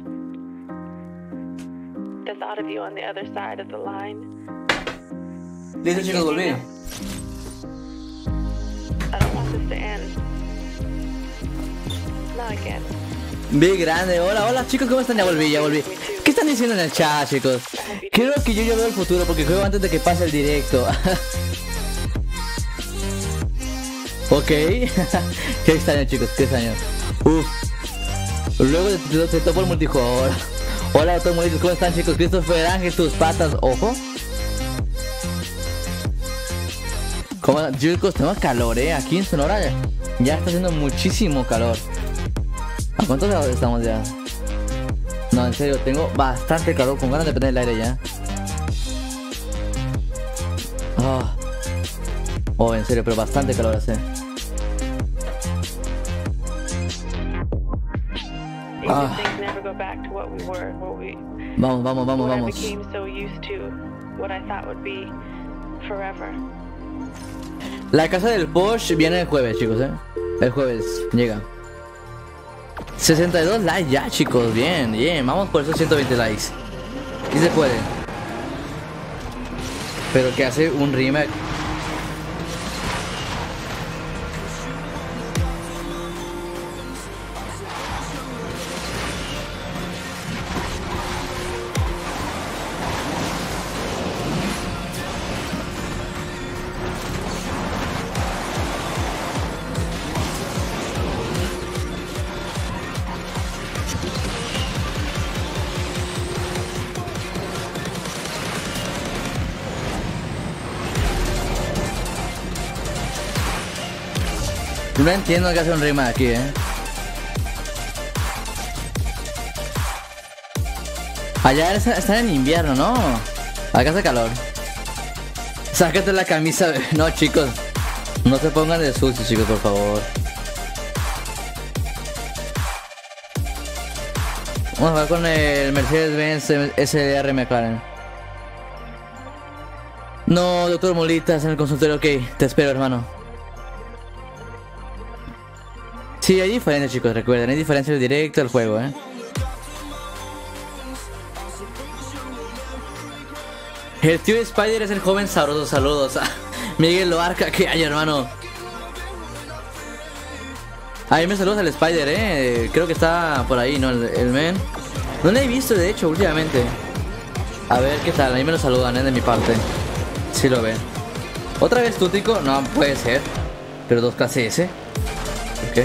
the thought of you on the other side of the line. Listo, chicos, volví. I don't want this to end. Not again. Big grande, hola chicos, ¿cómo están? Ya volví. ¿Qué están diciendo en el chat, chicos? Creo que yo ya veo el futuro porque juego antes de que pase el directo. Ok. Qué extraño, chicos, qué extraño. Luego te topo el multijugador. Hola a todos, ¿cómo están, chicos? Christopher Ángel, tus patas, ojo. Como, chicos, tenemos calor, aquí en Sonora ya está haciendo muchísimo calor. ¿A cuántos grados estamos ya? No, en serio, tengo bastante calor, con ganas de prender el aire ya. Oh, en serio, pero bastante calor hace. Vamos. La casa del Porsche viene el jueves, chicos, El jueves llega. 62 likes ya, chicos, bien. Vamos por esos 120 likes. Y se puede. Pero que hace un remake. No entiendo que hace un remake aquí, Allá están en invierno, ¿no? Acá hace calor. Sácate la camisa. No, chicos. No se pongan de sucio, chicos, por favor. Vamos a jugar con el Mercedes-Benz SR McLaren. No, doctor Molitas en el consultorio. Ok, te espero, hermano. Sí, hay diferencia, chicos, recuerden, hay diferencia del directo al juego, El tío Spider es el joven sabroso, saludos a Miguel Loarca, que hay, hermano. Ahí me saludas al Spider, creo que está por ahí, ¿no? El men. No lo he visto, de hecho, últimamente. A ver qué tal, a mí me lo saludan, de mi parte. Si lo ven. ¿Otra vez Tútico? No, puede ser. Pero 2 clase S. Ok.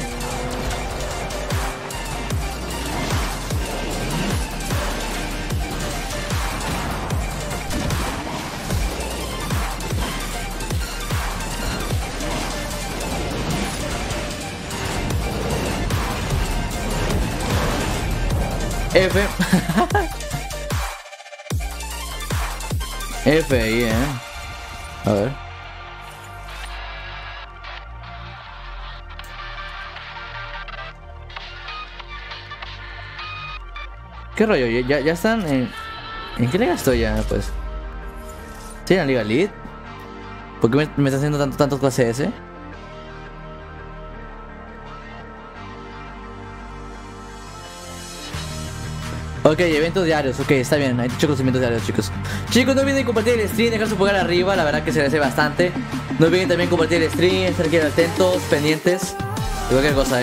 F. F ahí, A ver. ¿Qué rollo? ¿Ya están en qué liga estoy ya, pues? ¿Sí, en la Liga Elite? ¿Por qué me está haciendo tantos clase S? Ok, eventos diarios, ok, está bien, hay dicho conocimientos diarios, chicos. Chicos, no olviden compartir el stream, dejar su pulgar arriba, la verdad que se agradece bastante. No olviden también compartir el stream, estar aquí atentos, pendientes de cualquier cosa,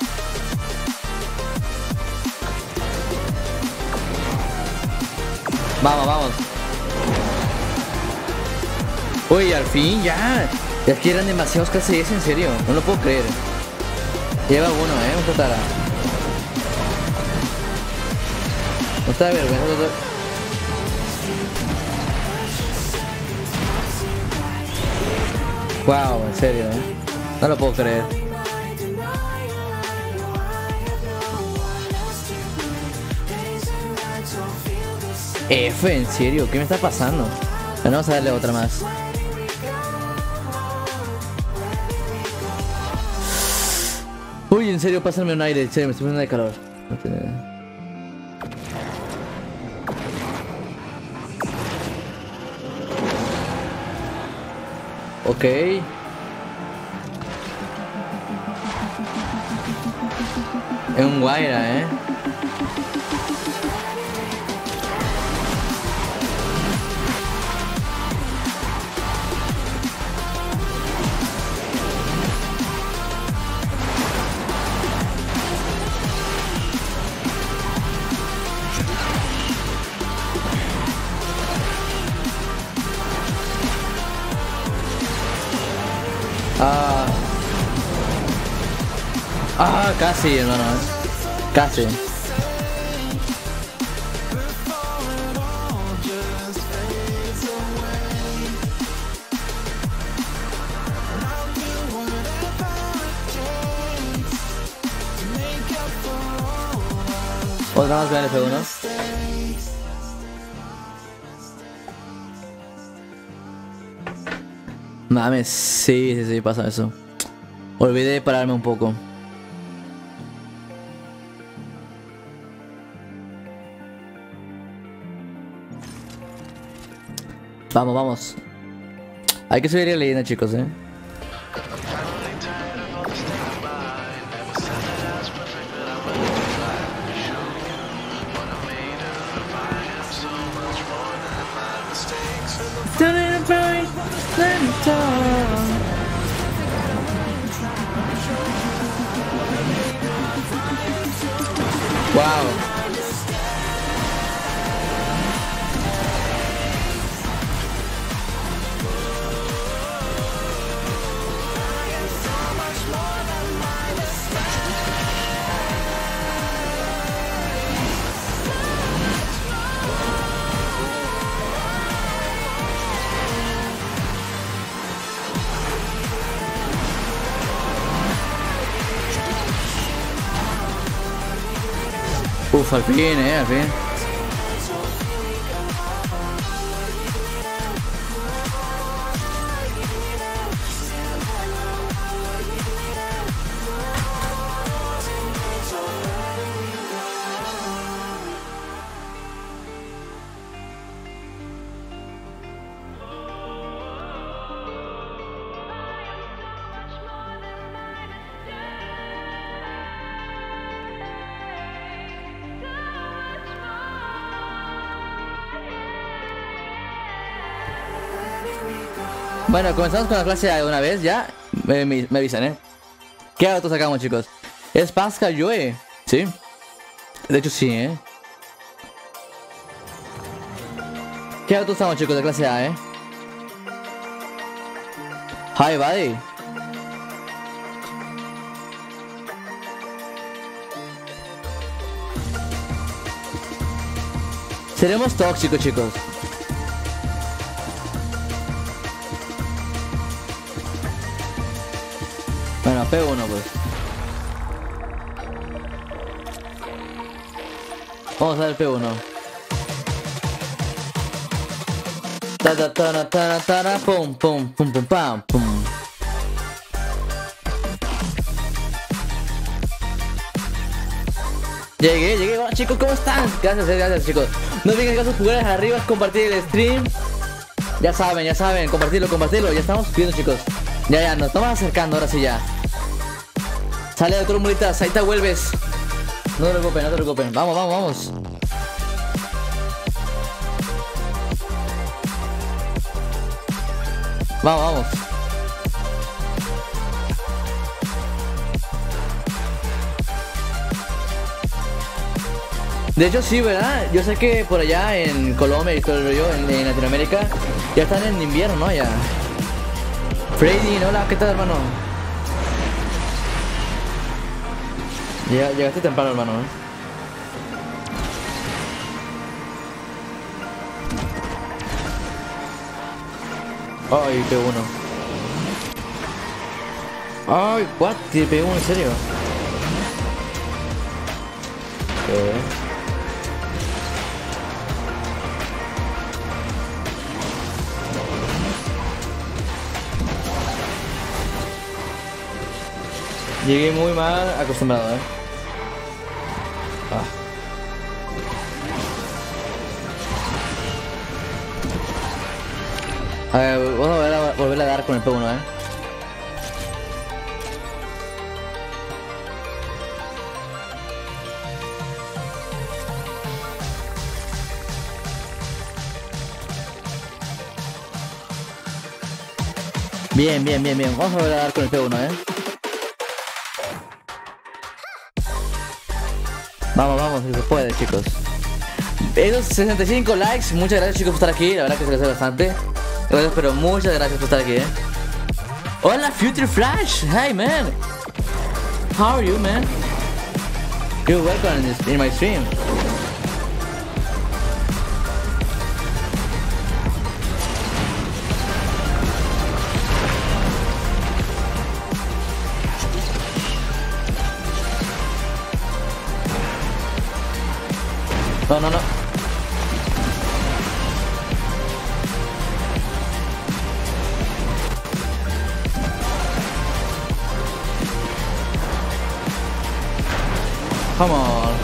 Vamos, vamos. Uy, al fin, ya. Es que eran demasiados KCS, en serio, no lo puedo creer. Lleva uno, un totara. No está de vergüenza. Wow, en serio, no lo puedo creer. F, en serio, ¿qué me está pasando? Bueno, vamos a darle otra más. Uy, en serio, pásame un aire, en serio, me estoy poniendo de calor. Ok. Es un Guaira, casi, hermano. Casi. Otra más con el F1. Mames, sí, pasa eso. Olvidé de pararme un poco. Vamos. Hay que subir la leyenda, chicos, Wow. Uf, al fin, al fin. Bueno, comenzamos con la clase de una vez, ya. Me avisan, ¿Qué auto sacamos, chicos? Es Pascal Joe, ¿sí? De hecho, sí, ¿Qué auto estamos, chicos, de clase A, Hi, buddy. Seremos tóxicos, chicos. Bueno, P1 pues. Vamos a ver P1. Pum, pum, pum, pum, pam, pum. Llegué. Hola, chicos, ¿cómo están? Gracias, chicos. No olviden dejar sus pulgares arriba, compartir el stream. Ya saben, compartirlo. Ya estamos viendo, chicos. Ya, nos estamos acercando, ahora sí ya. Sale, doctor Mulitas, ahí te vuelves. No te preocupes. Vamos. Vamos. De hecho sí, ¿verdad? Yo sé que por allá en Colombia y todo el rollo, en Latinoamérica, ya están en invierno, ¿no? Ya. Freddy, hola, ¿qué tal, hermano? Llegaste temprano, hermano, Ay, P1. Ay, what? ¿Tiene P1 en serio? Llegué muy mal acostumbrado, A ver, vamos a volver a dar con el P1, Bien. Vamos a volver a dar con el P1, Vamos, si se puede, chicos. Esos 65 likes, muchas gracias, chicos, por estar aquí. La verdad que se les hace bastante. Gracias, pero muchas gracias por estar aquí, Hola, Future Flash. Hey, man. How are you, man? You're welcome in my stream. No. Come on.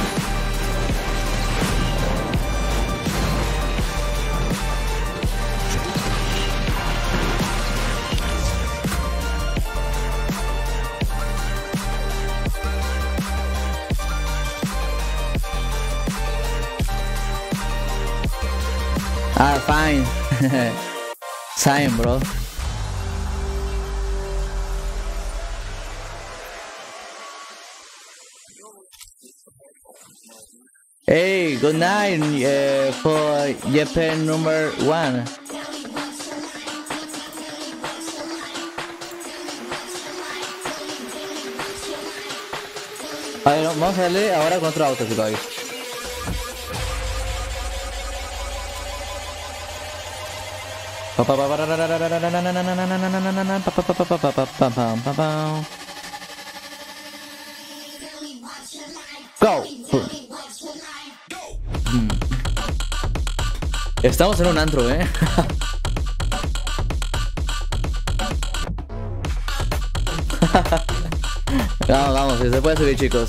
Fine. Same, bro. Hey, good night for Japan number 1. A ver, vamos a darle ahora con otro auto, chicos. Go. Estamos en un antro, Vamos, se puede subir, chicos.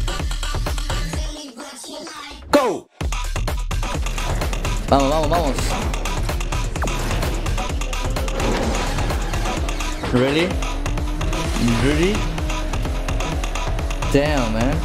Go. Vamos. Really? Damn, man.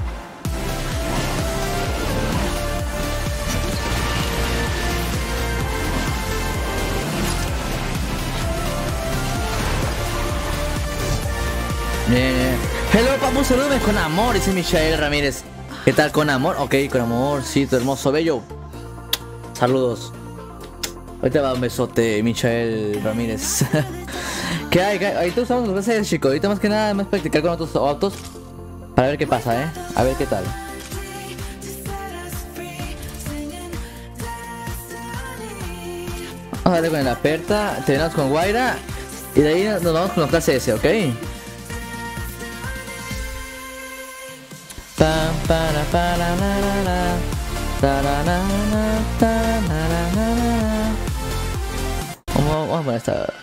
Bien, bien. Hello, papu, salúdame con amor, dice Michael Ramírez. ¿Qué tal, con amor? Ok, con amor, sí, tu hermoso bello. Saludos. Ahorita va un besote, Michael Ramírez. ¿Qué hay? Ahorita usamos los clases, chicos. Ahorita más que nada, más practicar con otros autos. Para ver qué pasa, A ver qué tal. Vamos a darle con la aperta. Terminamos con Guaira. Y de ahí nos vamos con los clases S, ¿ok? Pam, para, la, la. Vamos a poner esta.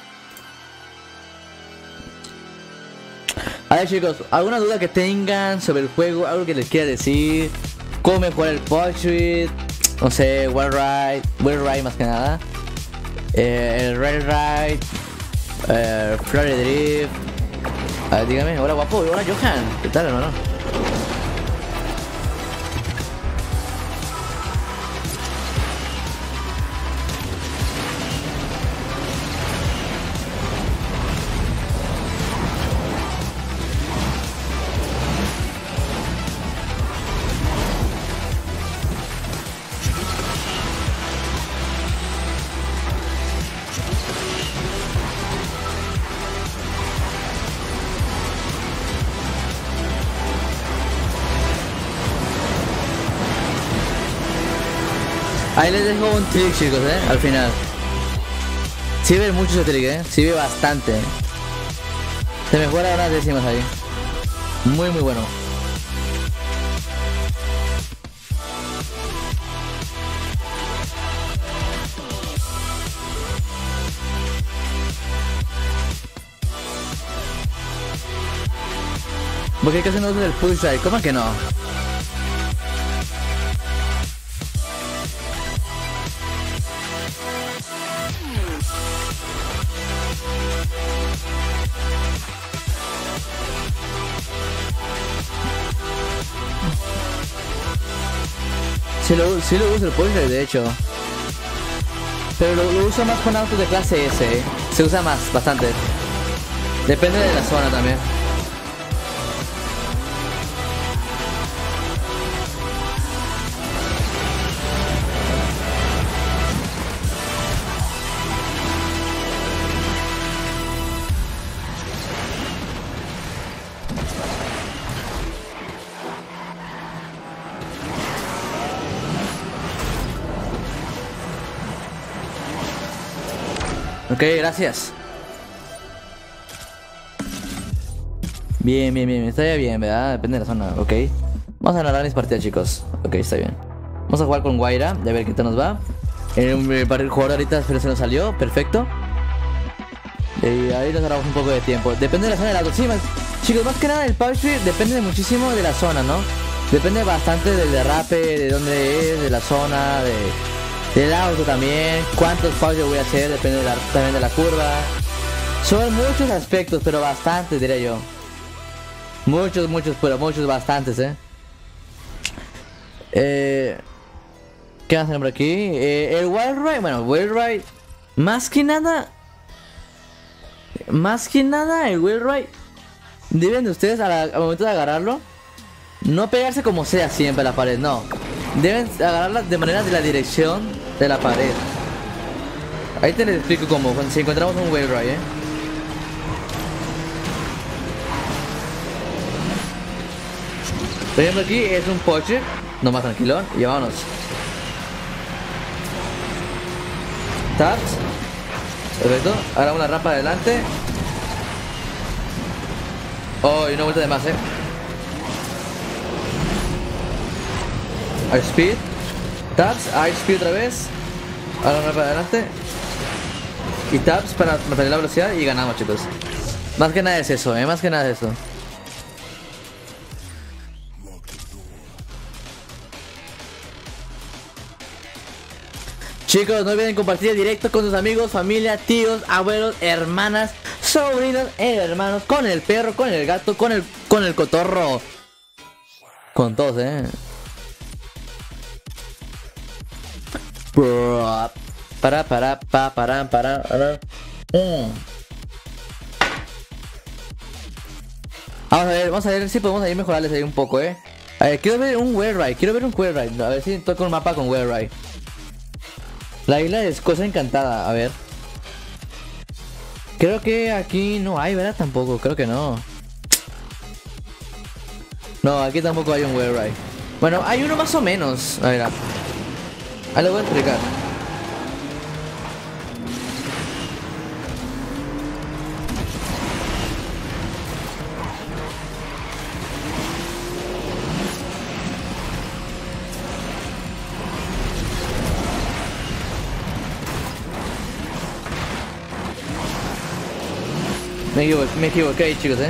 A ver, chicos, ¿alguna duda que tengan sobre el juego? ¿Algo que les quiera decir? ¿Cómo mejorar el portrait? No sé, wheel ride más que nada. El rail ride. Flurry drift. A ver, dígame, hola guapo, hola Johan. ¿Qué tal, hermano? Ahí les dejo un trick, chicos, al final. Sirve mucho ese trick, sirve bastante. Se mejora unas décimas ahí. Muy bueno. Porque casi no usa el push ride, ¿cómo que no? Sí lo uso el push ride, de hecho. Pero lo uso más con autos de clase S, Se usa más, bastante. Depende de la zona también. Ok, gracias. Bien. Está bien, ¿verdad? Depende de la zona, ok. Vamos a narrar mis partidas, chicos. Ok, está bien. Vamos a jugar con Guaira, a ver qué tal nos va. El jugador ahorita pero se nos salió, perfecto. Y ahí nos ahorramos un poco de tiempo. Depende de la zona del auto. Sí, chicos, más que nada el power street depende muchísimo de la zona, ¿no? Depende bastante del derrape, de dónde es, de la zona, del auto también, cuántos fallos voy a hacer, depende también de la curva. Son muchos aspectos, pero bastantes, diré yo. Muchos, pero muchos, bastantes, ¿qué más tenemos por aquí? El wheel ride, bueno, wheel ride, más que nada, el wheel ride, deben de ustedes al momento de agarrarlo, no pegarse como sea siempre a la pared, no. Deben agarrarla de manera de la dirección de la pared. Ahí te les explico cómo, si encontramos un wheel ride, Por ejemplo, aquí es un poche, no más tranquilo, y vámonos. Taps. Perfecto, ahora una rampa adelante. Oh, y una vuelta de más, Air speed. Taps, air speed otra vez. Ahora una rampa adelante. Y taps para mantener la velocidad y ganamos, chicos. Más que nada es eso, más que nada es eso. Chicos, no olviden compartir el directo con sus amigos, familia, tíos, abuelos, hermanas, sobrinos, hermanos, con el perro, con el gato, con el cotorro. Con todos, Para. Vamos a ver si podemos ahí mejorarles ahí un poco, A ver, quiero ver un Wellride, a ver si toco un mapa con Wellride. La isla es cosa encantada, a ver. Creo que aquí no hay, ¿verdad? Tampoco, creo que no. No, aquí tampoco hay un Wellride. Bueno, hay uno más o menos, a ver. Ahí lo voy a explicar. Me equivoqué, chicos,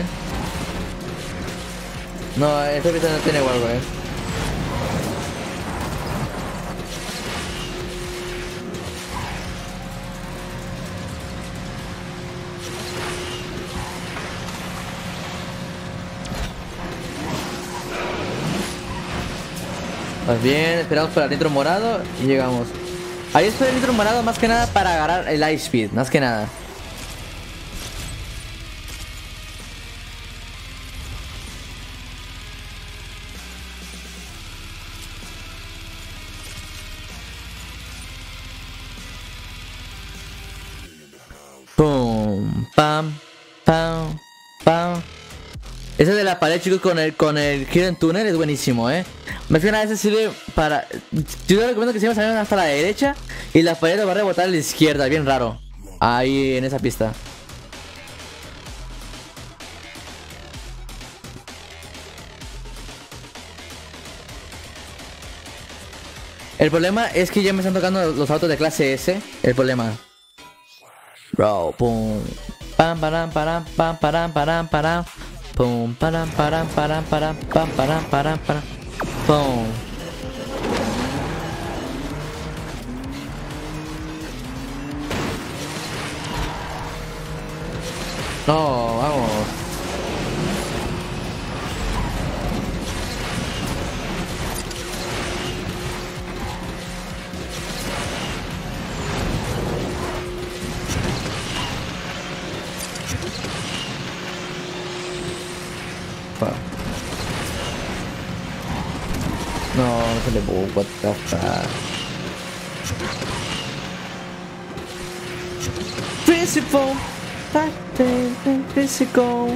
No, esta pista no tiene Wellride, Pues bien, esperamos para el nitro morado y llegamos. Ahí estoy el nitro morado más que nada para agarrar el Ice Speed, más que nada. Pum, pam, pam, pam. Ese de la pared, chicos, con el Hidden Tunnel es buenísimo, Más que nada ese sirve para... Yo te recomiendo que siempre salgan hasta la derecha y la pared va a rebotar a la izquierda, bien raro. Ahí en esa pista. El problema es que ya me están tocando los autos de clase S. El problema. Bro, pum. Pam, param, param, pam, param, param, param. Pum, param, param, param, param, pam, param, param, param. Pum. No, vamos. No, no se le pudo, what the fuck. Principal, physical.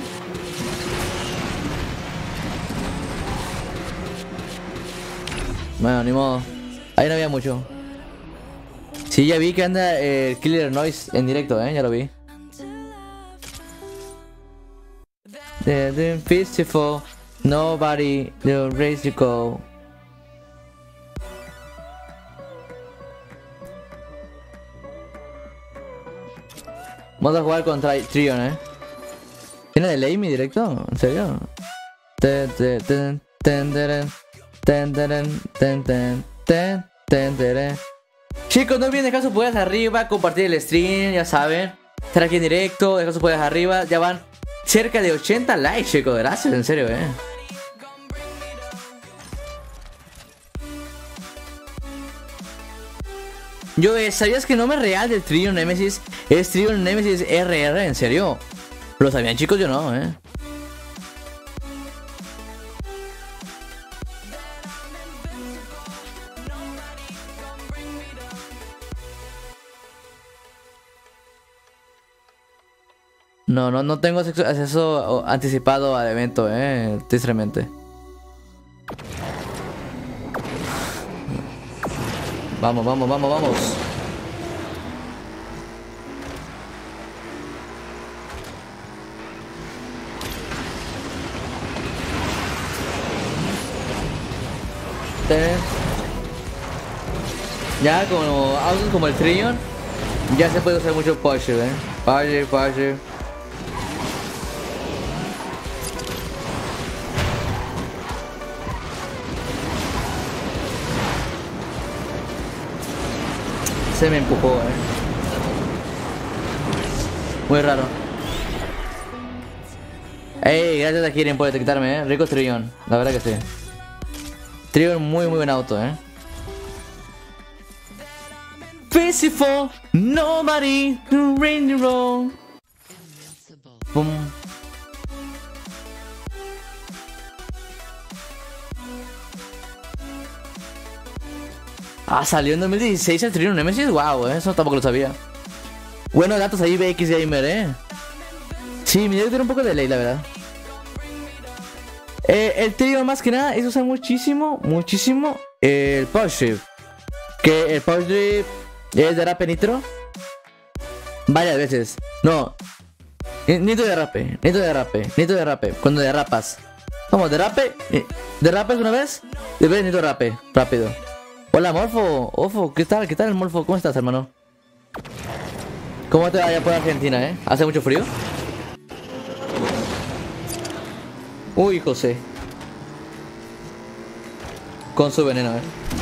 Bueno, ni modo. Ahí no había mucho. Sí, ya vi que anda el Killer Noise en directo, ya lo vi. The festival, nobody, the race you go. Vamos a jugar contra Trion, ¿Tiene delay mi directo? ¿En serio? Chicos, no olviden dejar sus pulgares arriba, compartir el stream, ya saben. Estar aquí en directo, dejar sus pulgares arriba. Ya van cerca de 80 likes, chicos. Gracias, en serio, Yo, ¿sabías que el nombre real del Trion Nemesis es Trion Nemesis RR? ¿En serio? ¿Lo sabían, chicos? Yo no, No tengo acceso anticipado al evento, tristemente. Vamos. Ya como autos como el Trion, ya se puede usar mucho Porsche, Porsche. Se me empujó, Muy raro. Ey, gracias a Kirin por detectarme, Rico Trion, la verdad que sí. Trion, muy buen auto, Peaceful, nobody, rain the road. Boom. Ah, salió en 2016 el Trion Nemesis. Wow, eso tampoco lo sabía. Buenos datos ahí, BX Gamer, Sí, me debe tener un poco de ley, la verdad. El Trion más que nada es usar muchísimo el Push Drift. Que el Push Drift es derrape nitro varias veces. No, nitro derrape. Cuando derrapas. Vamos, derrapes una vez y ves nitro derrape. Rápido. Hola, Morfo. Ofo, ¿qué tal? ¿Qué tal, Morfo? ¿Cómo estás, hermano? ¿Cómo te vaya por Argentina, ¿Hace mucho frío? Uy, José. Con su veneno,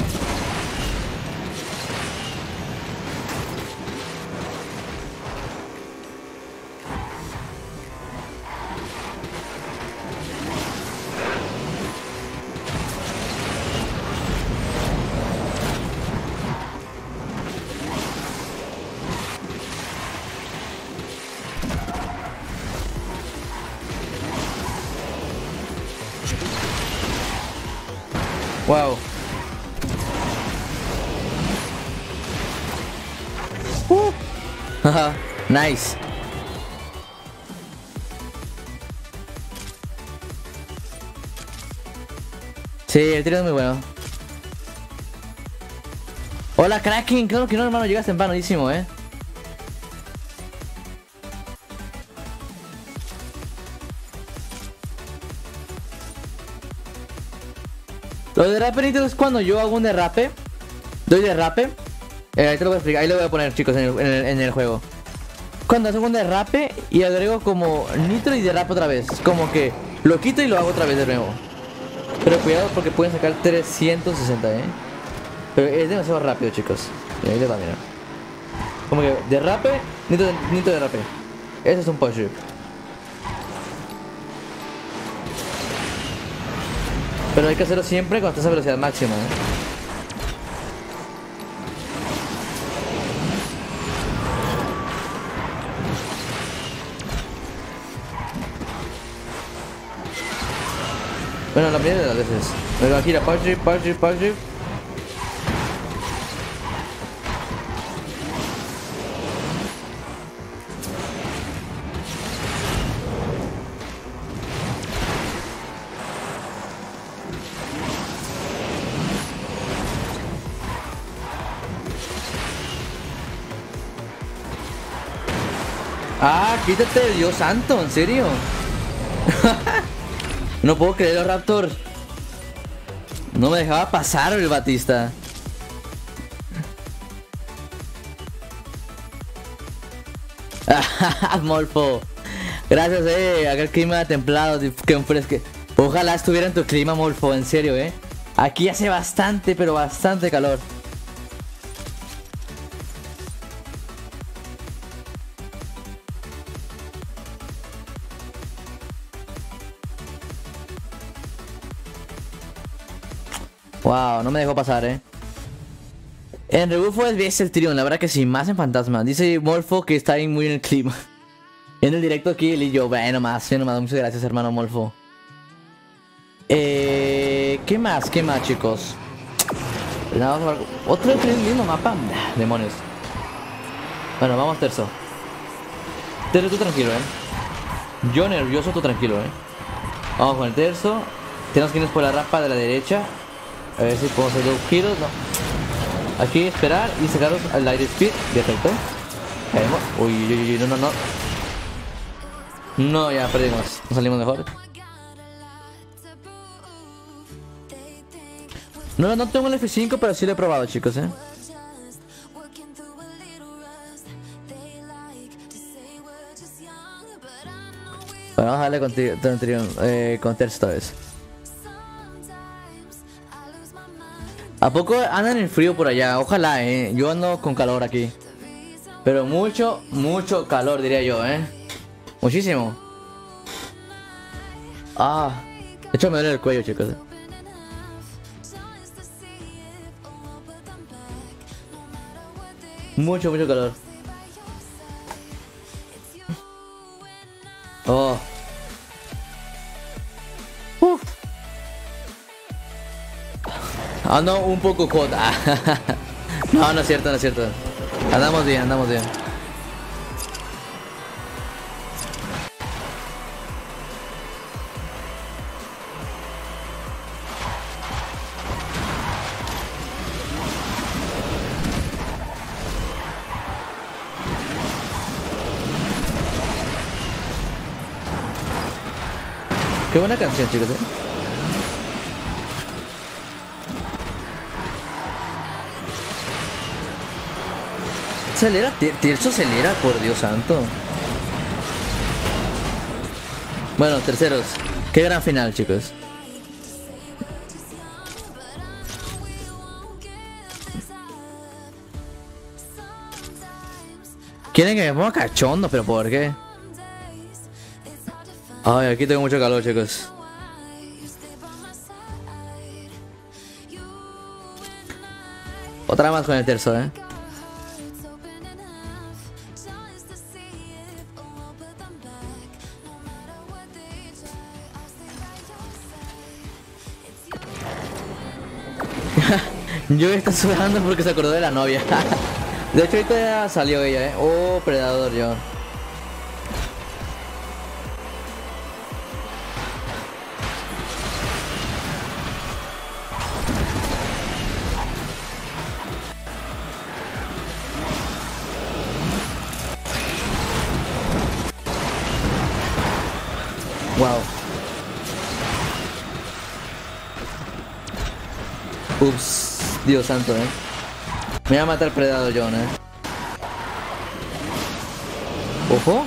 Wow. Haha, nice. Sí, el tiro es muy bueno. Hola, Kraken. Claro que no, hermano. Llegas tempranodísimo, Lo de derrape nitro es cuando yo hago un derrape. Doy derrape. Ahí te lo voy a explicar. Ahí lo voy a poner, chicos, en el juego. Cuando hago un derrape y agrego como nitro y derrape otra vez. Es como que lo quito y lo hago otra vez de nuevo. Pero cuidado porque pueden sacar 360, Pero es demasiado rápido, chicos. Y ahí les va, mira. Como que derrape, nitro derrape. Ese es un push drift. Pero hay que hacerlo siempre cuando estás a velocidad máxima, Bueno, la mayoría de las veces. Me va a girar push drift. Ah, quítate, Dios santo, ¿en serio? No puedo creerlo, Raptor. No me dejaba pasar el Batista. Morfo. Gracias, acá el clima templado, que enfresque. Ojalá estuviera en tu clima, Morfo, en serio, Aquí hace bastante, pero bastante calor. Wow, no me dejó pasar, En rebufo es el Trion, la verdad que sí, más en fantasma. Dice Morfo que está muy en el clima. En el directo aquí, y yo, bueno, más, muchas gracias, hermano Morfo. ¿Qué más, chicos? Otro mismo mapa. Demonios. Bueno, vamos terzo. Terzo, tú tranquilo, Yo nervioso, tú tranquilo, Vamos con el terzo. Tenemos que irnos por la rampa de la derecha. A ver si podemos hacer 2 giros, no. Aquí esperar y sacarlos al aire speed. Perfecto. Caemos. Uy, no. No, ya perdimos. Nos salimos mejor. No tengo el F5, pero sí lo he probado, chicos, Bueno, vamos a darle con tercio esta vez. ¿A poco andan en frío por allá? Ojalá, Yo ando con calor aquí. Pero mucho calor, diría yo, Muchísimo. De hecho me duele el cuello, chicos. Mucho calor. Ah, no, un poco hot. No, no es cierto, no es cierto. Andamos bien, andamos bien. Qué buena canción, chicos, ¿eh? Acelera, Tirso acelera, por Dios santo. Bueno, terceros. Qué gran final, chicos. Quieren que me ponga cachondo, pero ¿por qué? Ay, aquí tengo mucho calor, chicos. Otra más con el terzo, ¿eh? Yo está sudando porque se acordó de la novia. De hecho ahorita ya salió ella, ¿eh? Oh, predador yo. Wow. Ups, Dios santo, me va a matar predador John, Ojo.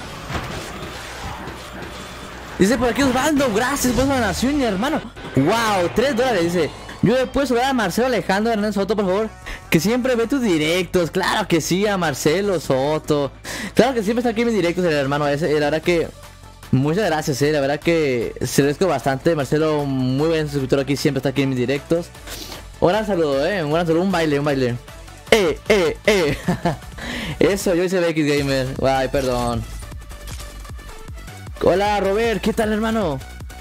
Dice por aquí Osvaldo, gracias por la donación, mi hermano. Wow, $3, dice. Yo después saludar a Marcelo Alejandro Hernández Soto, por favor, que siempre ve tus directos. Claro que sí, a Marcelo Soto. Claro que siempre está aquí en mis directos, el hermano ese. La verdad que muchas gracias, la verdad que se agradezco bastante. Marcelo, muy buen suscriptor aquí, siempre está aquí en mis directos. Un gran saludo, un gran saludo, un baile, un baile. Eso, yo hice BX Gamer. Ay, perdón. Hola, Robert, ¿qué tal, hermano?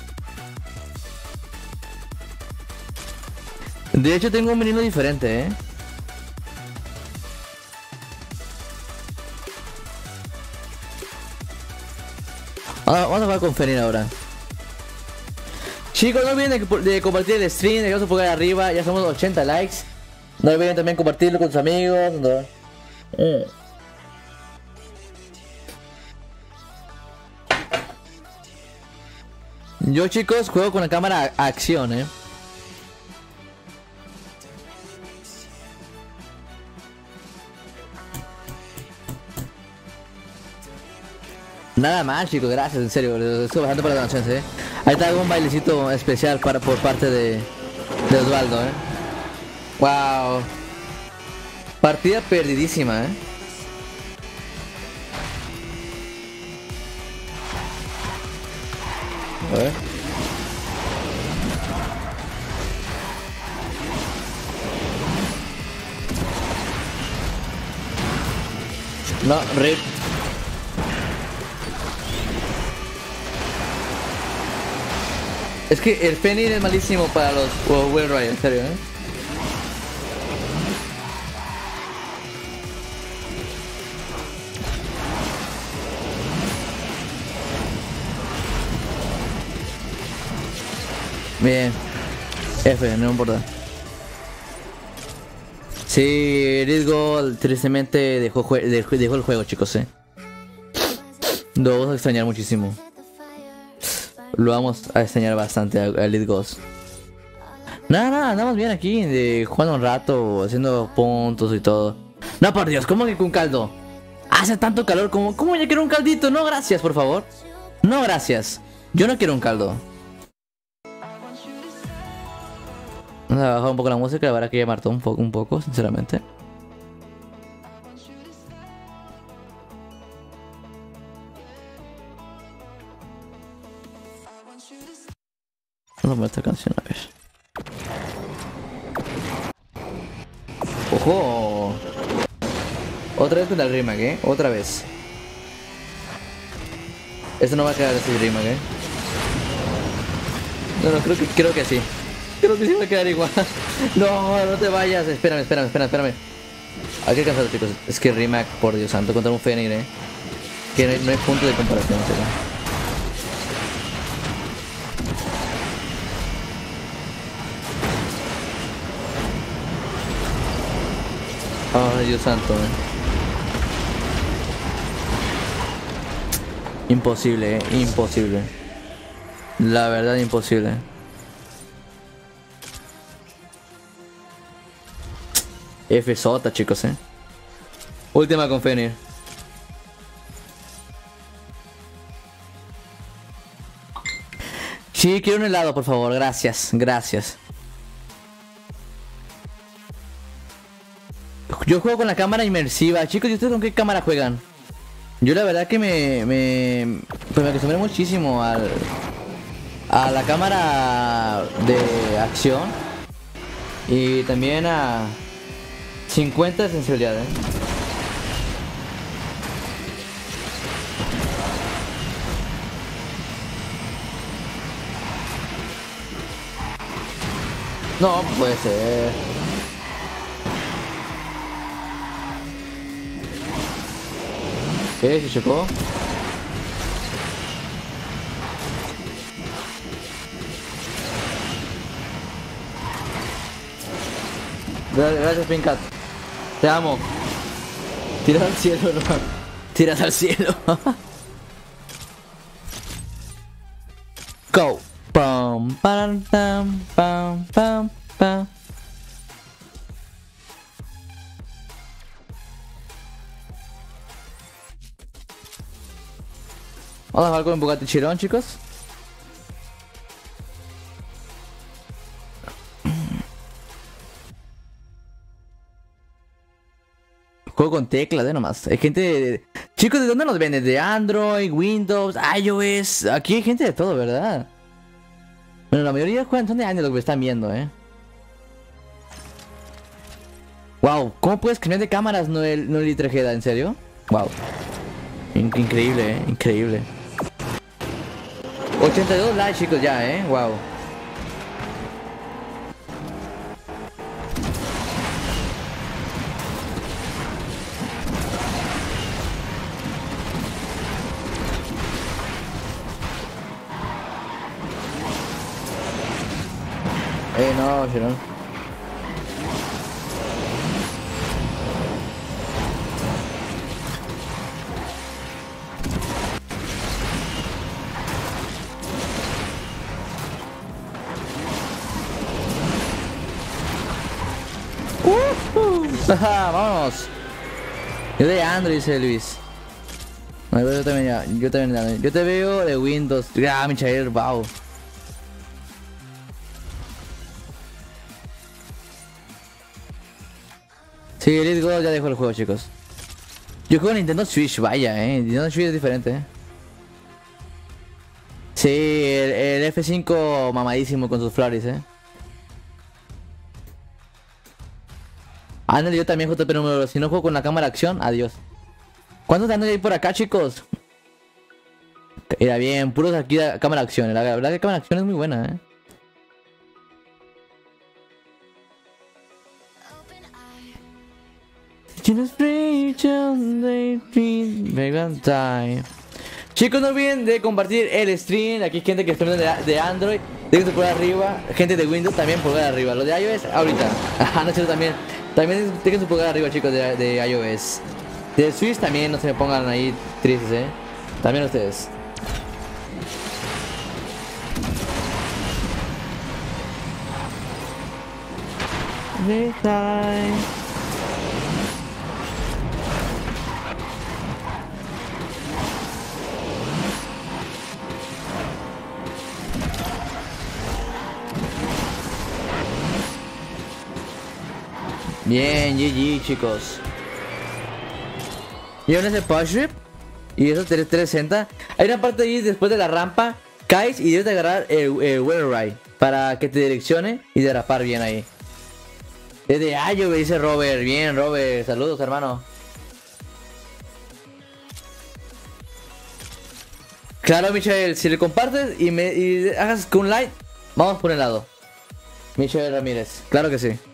De hecho, tengo un menino diferente, Vamos a jugar con Fenrir ahora. Chicos, no olviden de compartir el stream, dejamos un poco de arriba, ya somos 80 likes. No olviden también compartirlo con sus amigos. Yo, chicos, juego con la cámara a acción, Nada más, chicos, gracias, en serio, les estoy bajando para las donaciones, Ahí está un bailecito especial por parte de Osvaldo, Wow. Partida perdidísima, A ver. No, rip. Es que el Fenrir es malísimo para los Will Rider, en serio, Bien. F, no importa. Sí, Ridgol tristemente dejó el juego, chicos, Lo vamos a extrañar muchísimo. Lo vamos a extrañar bastante a Elite Ghost. Nada, andamos bien aquí, jugando un rato, haciendo puntos y todo. No, por Dios, ¿cómo que con caldo? Hace tanto calor, ¿cómo ya quiero un caldito? No, gracias, por favor. No, gracias. Yo no quiero un caldo. Vamos a bajar un poco la música, la verdad que ya me hartó un poco, sinceramente. Vamos a poner esta canción, a ver. ¡Ojo! Otra vez con el remake, Otra vez. Esto no va a quedar así remake, No, creo que sí. Creo que sí va a quedar igual. No, no te vayas. Espérame. Hay que alcanzarlo, chicos. Es que Rimac, por Dios santo, contra un Fenrir, que no hay punto de comparación, ¿sí? Ay, Dios santo, Imposible, imposible. La verdad, imposible. F sota, chicos, Última con Fenrir. Sí, quiero un helado, por favor. Gracias. Yo juego con la cámara inmersiva. Chicos, ¿y ustedes con qué cámara juegan? Yo la verdad que pues me acostumbré muchísimo a la cámara de acción. Y también a 50 de sensibilidad, No puede ser. ¿Qué? ¿Se chocó? Gracias, Pincat. Te amo. Tiras al cielo, no. Tiras al cielo. Go. Pam, pam, pam, pam, pam, pam. Vamos a jugar con Bugatti Chiron, chicos. Juego con teclas, nomás. Hay gente Chicos, ¿de dónde nos venden? ¿De Android, Windows, iOS? Aquí hay gente de todo, ¿verdad? Bueno, la mayoría juegan son de Android, lo que me están viendo, Wow, ¿cómo puedes cambiar de cámaras no el Itrejeda? ¿En serio? Wow. Increíble, increíble. 82 likes, chicos, ya, wow. No, Sharon. Vámonos. Yo de Android, dice Luis. No, yo también ya. Yo te veo de Windows. Ah, Michael, wow. Sí, Let's Go ya dejó el juego, chicos. Yo juego Nintendo Switch, vaya, Nintendo Switch es diferente, Sí, el F5 mamadísimo con sus flores, Ándale, yo también, JP número 2. Si no juego con la cámara acción, adiós. ¿Cuántos andan ahí por acá, chicos? Era bien, puros aquí de cámara acción. La verdad que cámara acción es muy buena, Chicos, no olviden de compartir el stream. Aquí hay gente que está viendo de Android. Déjense por arriba. Gente de Windows también por arriba. Los de iOS ahorita. Ajá, no sé, también. También déjense por arriba, chicos, de iOS. De Switch también no se me pongan ahí tristes, También ustedes. Bien, GG, chicos. Y en ese push rip y eso 360. Hay una parte ahí después de la rampa. Caes y debes de agarrar el wheel ride para que te direccione y derrapar bien ahí. Es de Ayo, me dice Robert. Bien, Robert. Saludos, hermano. Claro, Michael. Si le compartes y hagas con un like, vamos por el lado. Michelle Ramírez, claro que sí.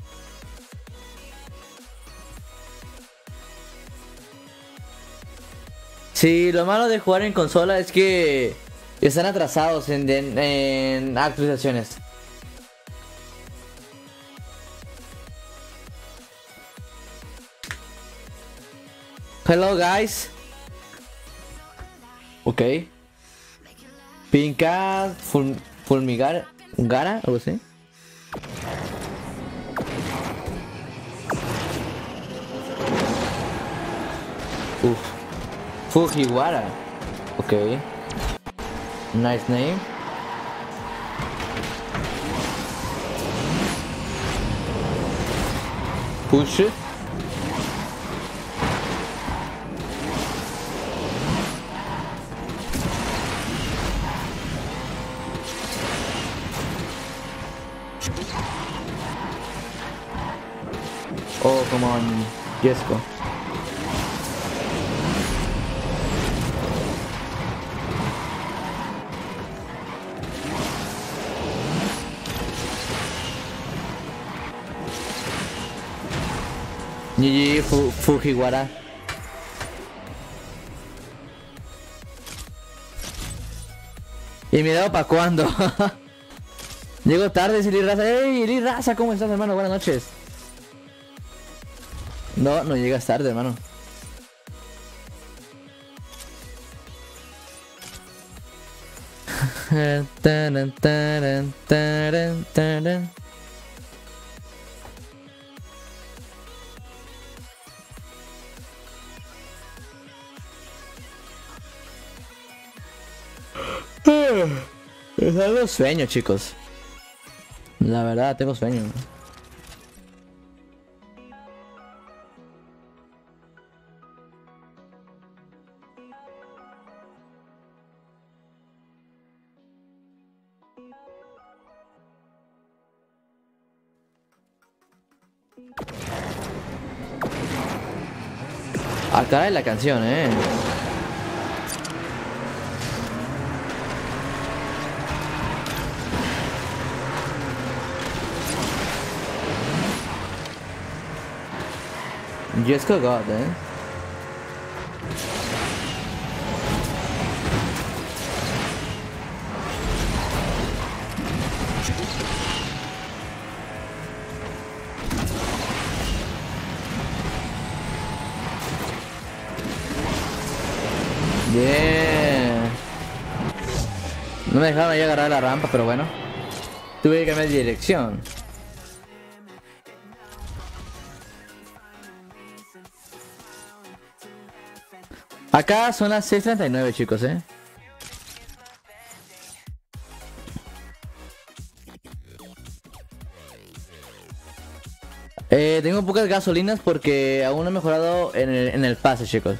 Sí, lo malo de jugar en consola es que están atrasados en actualizaciones. Hello guys. Ok. Pinca fulmigar. ¿Gara? ¿Algo así? Uf. Fujiwara. Ok. Nice name. Push. Oh, come on, Jesco. GG Fujiwara. ¿Y mi dedo para cuándo? Llego tarde, Silly Raza. ¡Ey, Silly Raza! ¿Cómo estás, hermano? Buenas noches. No, no llegas tarde, hermano. Tengo sueño, chicos. La verdad, tengo sueño. Acá es la canción, Jesco God, Bien. No me dejaron ahí agarrar la rampa, pero bueno. Tuve que cambiar de dirección. Acá son las 6:39, chicos, tengo pocas gasolinas porque aún no he mejorado en el pase, chicos.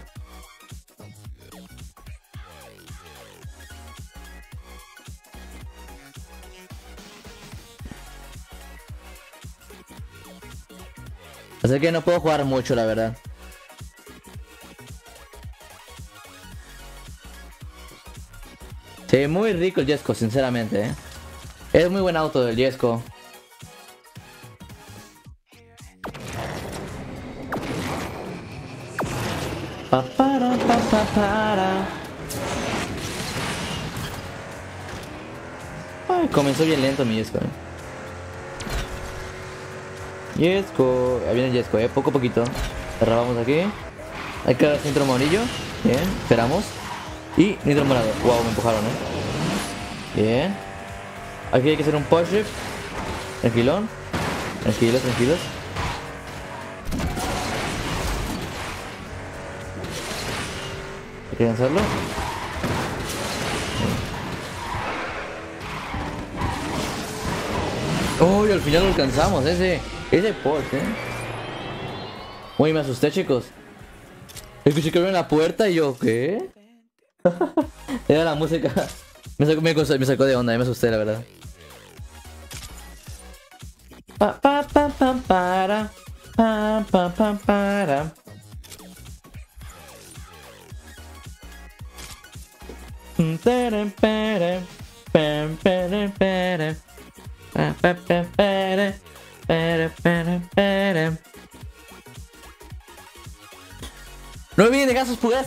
Así que no puedo jugar mucho, la verdad. Sí, muy rico el Jesco, sinceramente, Es muy buen auto del Jesco. Ay, comenzó bien lento mi Jesco, Jesco, ahí viene el Jesco, poco a poquito. Cerramos aquí. Hay que dar centro amarillo. Bien, esperamos. Y nitro morado. Wow, me empujaron, Bien. Aquí hay que hacer un push shift. Tranquilón. Tranquilos, tranquilos. Hay que lanzarlo. Uy, al final lo alcanzamos, ese push, Uy, me asusté, chicos. Escuché que abrieron la puerta y yo, ¿qué? Era la música. Me sacó de onda, me asusté, la verdad.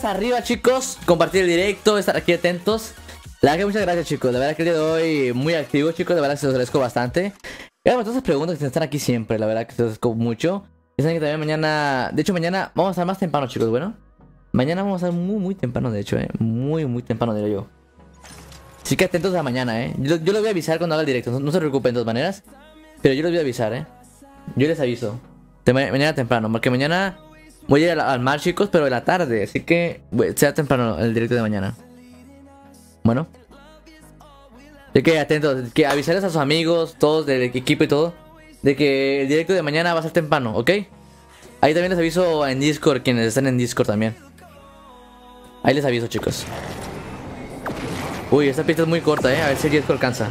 pulgares arriba, chicos. Compartir el directo, estar aquí atentos. La verdad que muchas gracias, chicos. La verdad que el día de hoy muy activo, chicos. La verdad que se los agradezco bastante. Y todas esas preguntas que están aquí siempre. La verdad que se los agradezco mucho. Y saben que también mañana... De hecho, mañana vamos a estar más temprano, chicos. Bueno, mañana vamos a estar muy temprano, de hecho, muy temprano, diría yo. Así que atentos a mañana, Yo les voy a avisar cuando haga el directo. No se preocupen de todas maneras. Pero yo les voy a avisar, Yo les aviso. Mañana temprano. Porque mañana voy a ir al mar, chicos, pero de la tarde. Así que sea temprano el directo de mañana. Bueno. Así que atentos. Que avisarles a sus amigos, todos del equipo y todo, de que el directo de mañana va a ser temprano, ¿ok? Ahí también les aviso en Discord, quienes están en Discord también. Ahí les aviso, chicos. Uy, esta pista es muy corta, A ver si el Discord alcanza.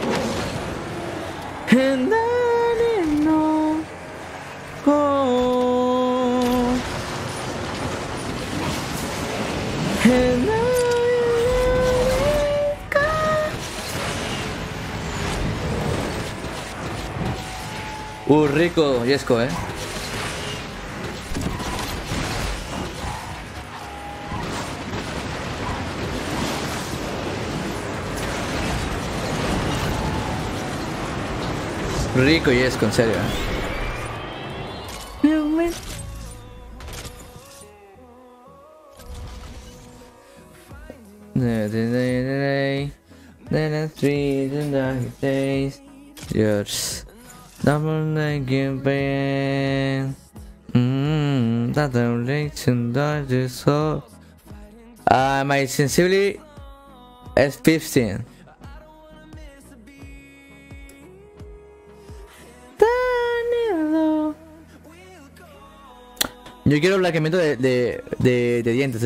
And I didn't know. Oh. And I rico, Yesco, Rico Yesco, en serio, Double naked band. That relation that is so. My sensibility is 15. Yo quiero blanqueamiento de dientes,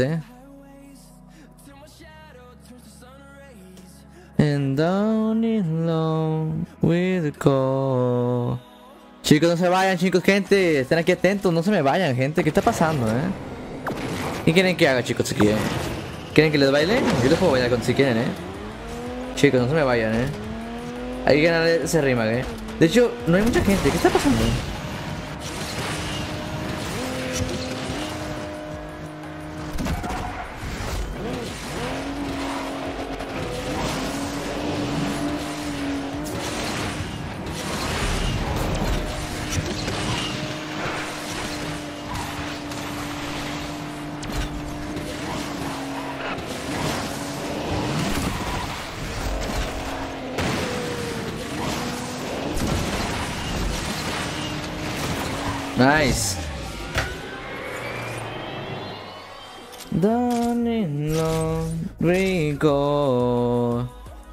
And down in low with the call. Chicos, no se vayan, chicos, gente. Estén aquí atentos, no se me vayan, gente. ¿Qué está pasando, ¿Qué quieren que haga, chicos, aquí, ¿Quieren que les baile? Yo les puedo bailar si quieren, Chicos, no se me vayan, Hay que ganar ese rima, De hecho, no hay mucha gente. ¿Qué está pasando? Nice. Down in long Rico.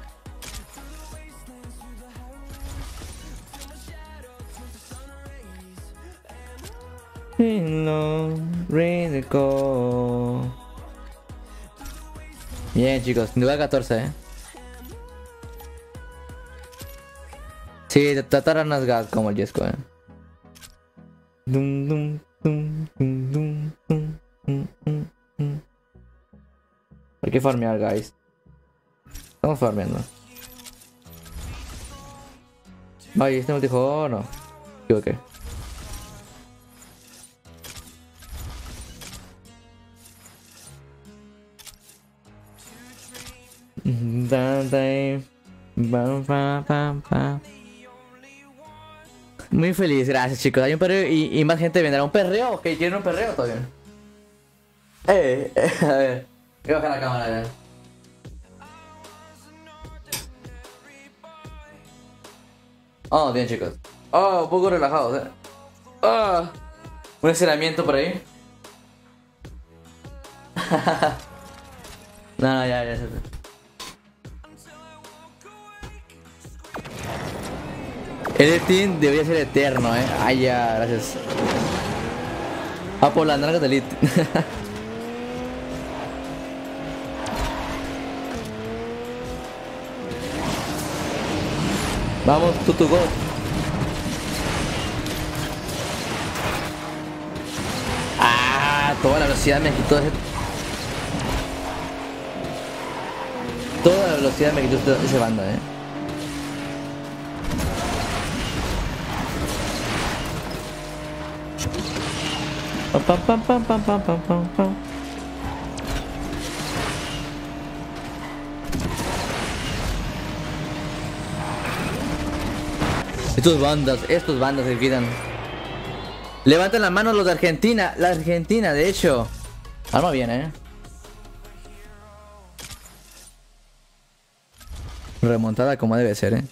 In long Rico. Bien, chicos, nivel 14, Sí, tratar Nasgad como el Jesco, Dum, dum, dum, dum, dum, dum. Hay que farmear, guys. Estamos farmeando. Vaya, este me dijo, no. Equivoqué. Muy feliz, gracias, chicos. Hay un perreo y más gente vendrá. ¿Un perreo? Ok, ¿quieren un perreo? Todo bien. A ver. Voy a bajar la cámara ya. Oh, bien, chicos. Oh, un poco relajados, un estiramiento por ahí. No, ya. El team debería ser eterno, Ay, ya, gracias. Por las nalgas del Elite. Vamos, tu go. Toda la velocidad me quitó ese... Toda la velocidad me quitó ese banda, Estos bandas se quitan. Levanten las manos los de Argentina. La Argentina, de hecho. Arma bien, Remontada como debe ser,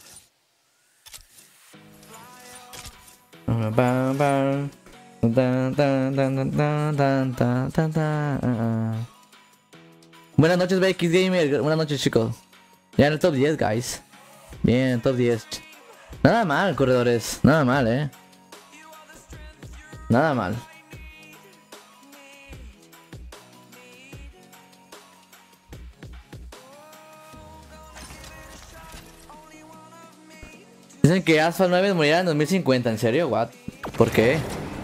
Buenas noches, BX Gamer. Buenas noches, chicos. Ya en el top 10, guys. Bien, top 10. Nada mal, corredores. Nada mal, Nada mal. Dicen que Asphalt 9 morirá en 2050. ¿En serio? What? ¿Por qué?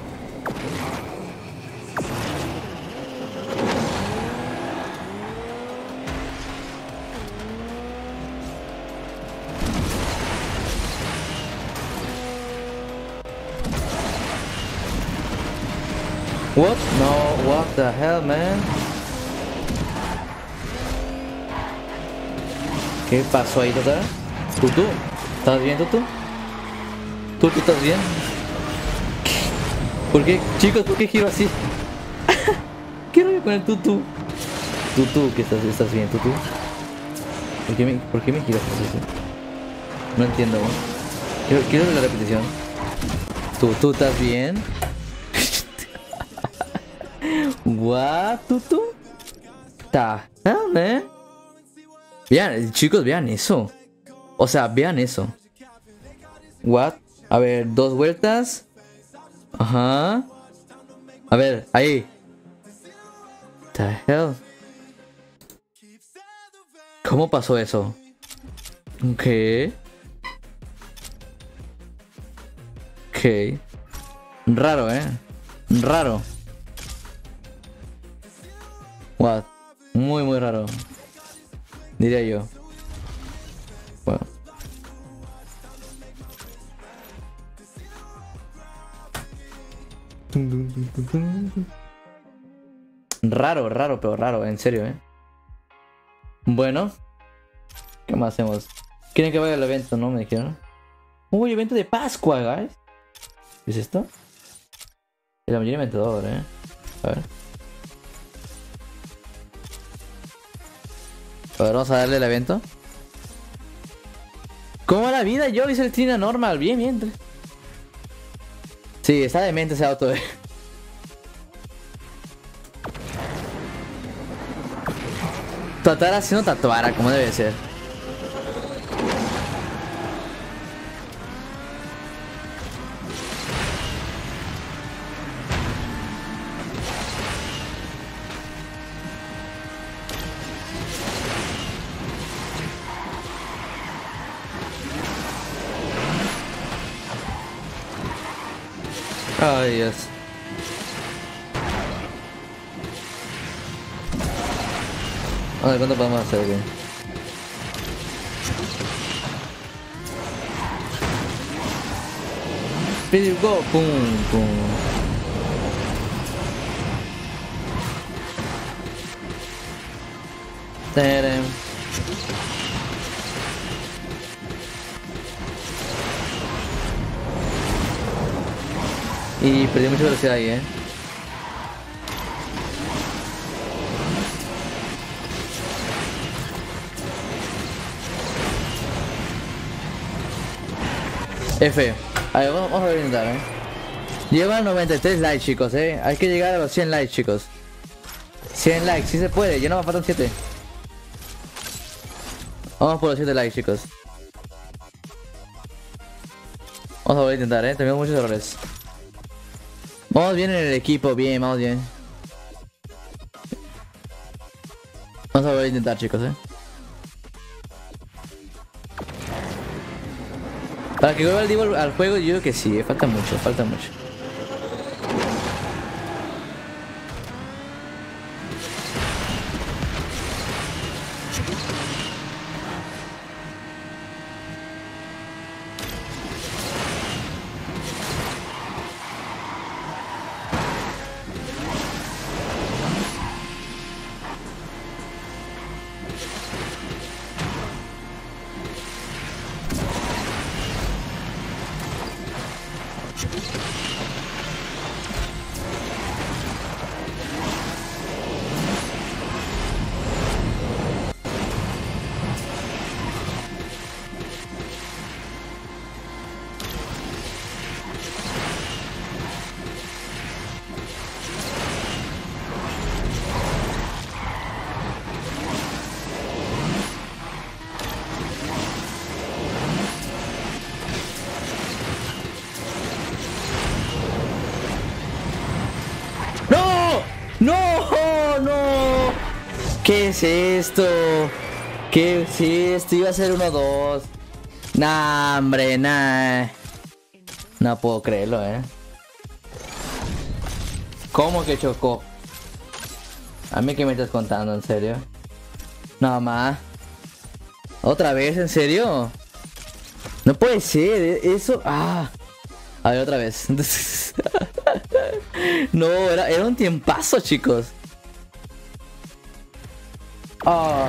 What? No, what the hell, man? ¿Qué pasó ahí, Totara? ¿Tutu? ¿Estás bien, Tutu? ¿Tutu estás bien? ¿Por qué? Chicos, ¿por qué giro así? ¿Qué rollo con el Tutu? Tutu, ¿qué estás bien, Tutu? ¿Por qué me giras así? No entiendo, Quiero ver la repetición. ¿Tutu estás bien? What, Tutu? Ta, Vean, chicos, vean eso. O sea, vean eso. What? A ver, 2 vueltas. Ajá. A ver, ahí. The hell. ¿Cómo pasó eso? ¿Qué? Ok. Raro, Raro. What? Muy, muy raro. Diría yo. Bueno. Raro, pero raro, en serio, Bueno. ¿Qué más hacemos? ¿Quieren que vaya al evento, no? Me dijeron. Uy, evento de Pascua, guys. ¿Qué es esto? El Lamborghini Aventador, A ver. A ver, vamos a darle el evento. ¿Cómo va la vida? Yo hice el Trina normal. Bien, bien. Sí, está demente ese auto, Tatuar haciendo tatuara, como debe ser. Ay, Dios. A ver, ¿cuánto podemos hacer aquí? Speed go, pum, pum. Terem. Y perdí mucha velocidad ahí, F. A ver, vamos a intentar, Llevan 93 likes, chicos, Hay que llegar a los 100 likes, chicos. 100 likes, si se puede, ya no me faltan 7. Vamos por los 7 likes, chicos. Vamos a volver a intentar, tenemos muchos errores. Vamos bien en el equipo, bien, vamos bien. Vamos a volver a intentar, chicos, Para que vuelva el Divo al juego, yo creo que sí, falta mucho, falta mucho. ¿Qué es esto? ¿Qué es esto? Iba a ser 1-2. Nah, hombre, nah. No puedo creerlo, ¿Cómo que chocó? ¿A mí qué me estás contando? ¿En serio? No, más. ¿Otra vez? ¿En serio? No puede ser, eso... Ah. A ver, otra vez. No, era un tiempazo, chicos. Ah.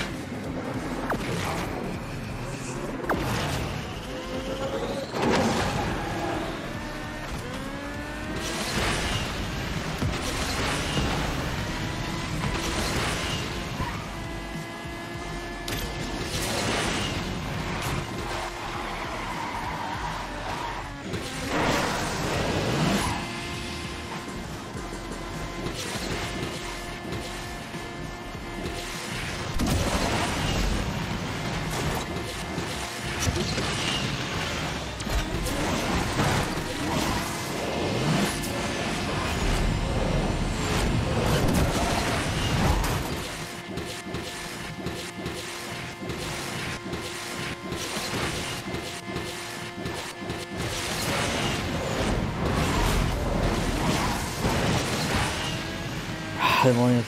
Demonios.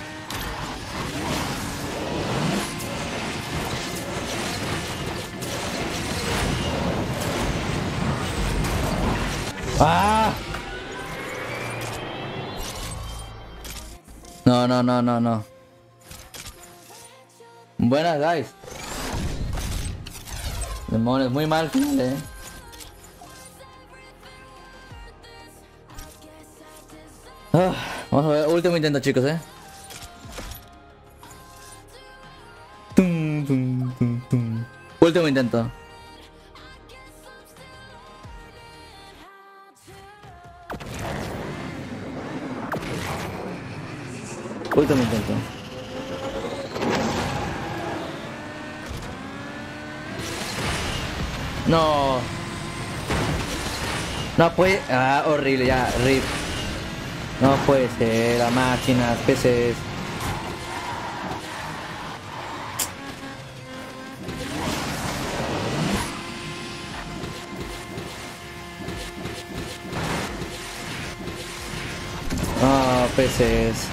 ¡Ah! No, no, no, no, no. Buenas, guys. Demonios, muy mal final, Vamos a ver, último intento, chicos, Tum, tum, tum, tum. Último intento. Último intento. No. No puede. Ah, horrible, ya, rip. No puede ser, las máquinas, PCs. Ah, PCs.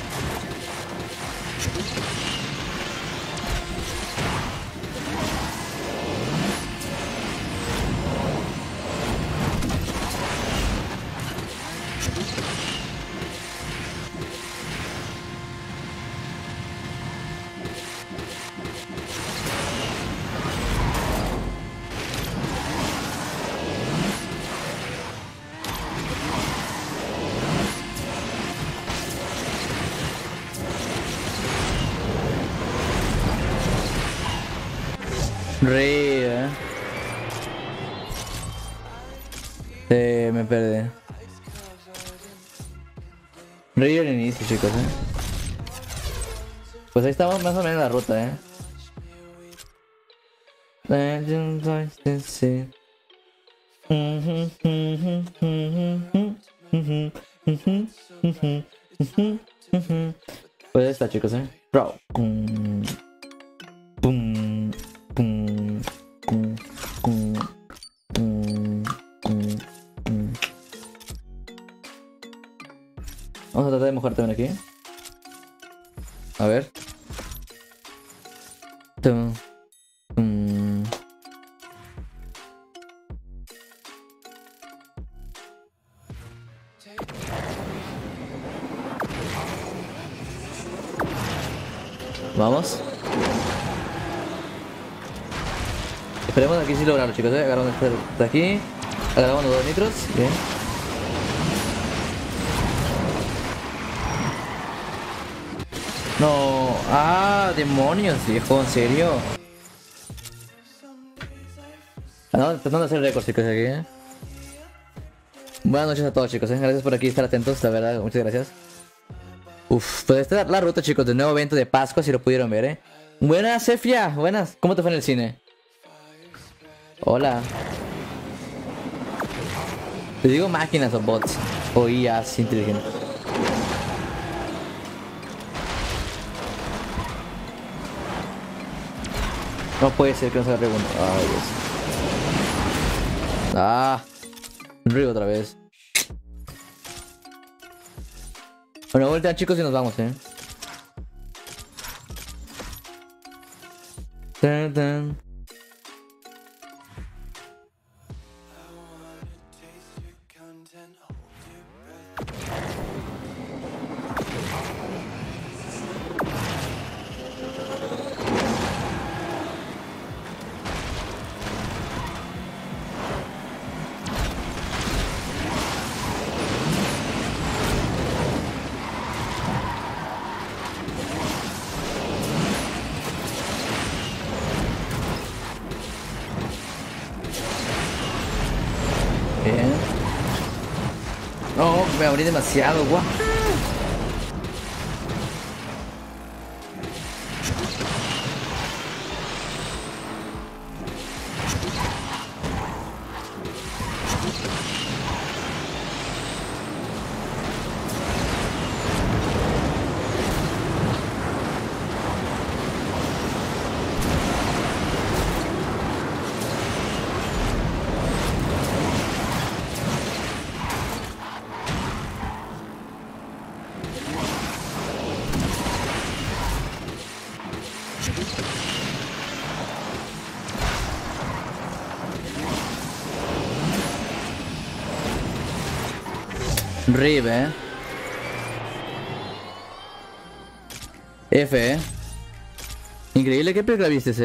Rey, me perdí. Rey al inicio, chicos, Pues ahí estamos más o menos en la ruta, Pues ahí está, chicos, Bro. Pum, pum, pum, pum, pum, pum, pum, pum. Vamos a tratar de mojar también aquí. A ver. Tum, tum. Vamos. Esperemos aquí sí lograrlo, chicos, Agarramos de aquí. Agarramos los 2 nitros. Bien. No. Ah, demonios, viejo, en serio. Tratando de hacer récords, chicos, aquí, Buenas noches a todos, chicos, Gracias por aquí estar atentos, la verdad, muchas gracias. Uf, pues esta es la ruta, chicos, del nuevo evento de Pascua, si lo pudieron ver, Buenas, Sefia, buenas. ¿Cómo te fue en el cine? Hola. ¿Te digo máquinas o bots? O IAs inteligentes. No puede ser que no se agarre uno. Ay, Dios. Ah, Rigo otra vez. Bueno, voltean chicos y nos vamos, Tan, tan. Bien. No, me abrí demasiado, guau. RIP, F, Increíble que película viste,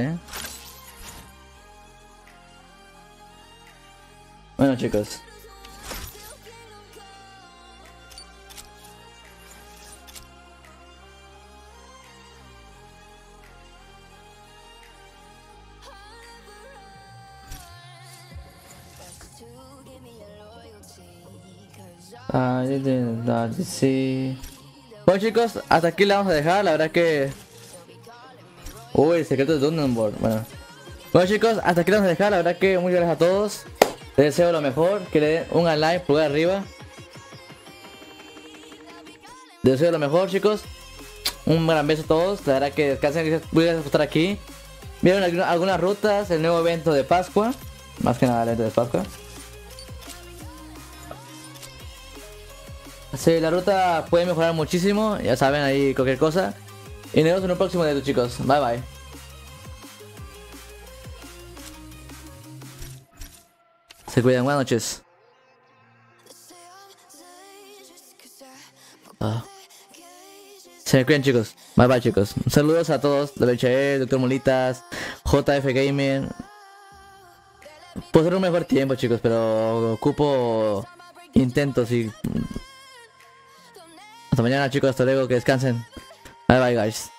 Bueno, chicos. Sí. Bueno, chicos, hasta aquí la vamos a dejar. La verdad que... Uy, el secreto de Dundenborg. Bueno, chicos, hasta aquí la vamos a dejar. La verdad que muchas gracias a todos. Les deseo lo mejor. Que le den un like, pulgar arriba. Les deseo lo mejor, chicos. Un gran beso a todos. La verdad que descansen. Voy a estar aquí. Vieron algunas rutas. El nuevo evento de Pascua. Más que nada el evento de Pascua. Sí, la ruta puede mejorar muchísimo. Ya saben, ahí cualquier cosa. Y nos vemos en un próximo video, chicos. Bye bye. Se cuidan, buenas noches. Se me cuidan, chicos. Bye bye, chicos. Saludos a todos. David Chael, Dr. Molitas, JF Gamer. Puedo hacer un mejor tiempo, chicos, pero ocupo intentos y... Hasta mañana, chicos. Hasta luego. Que descansen. Bye bye, guys.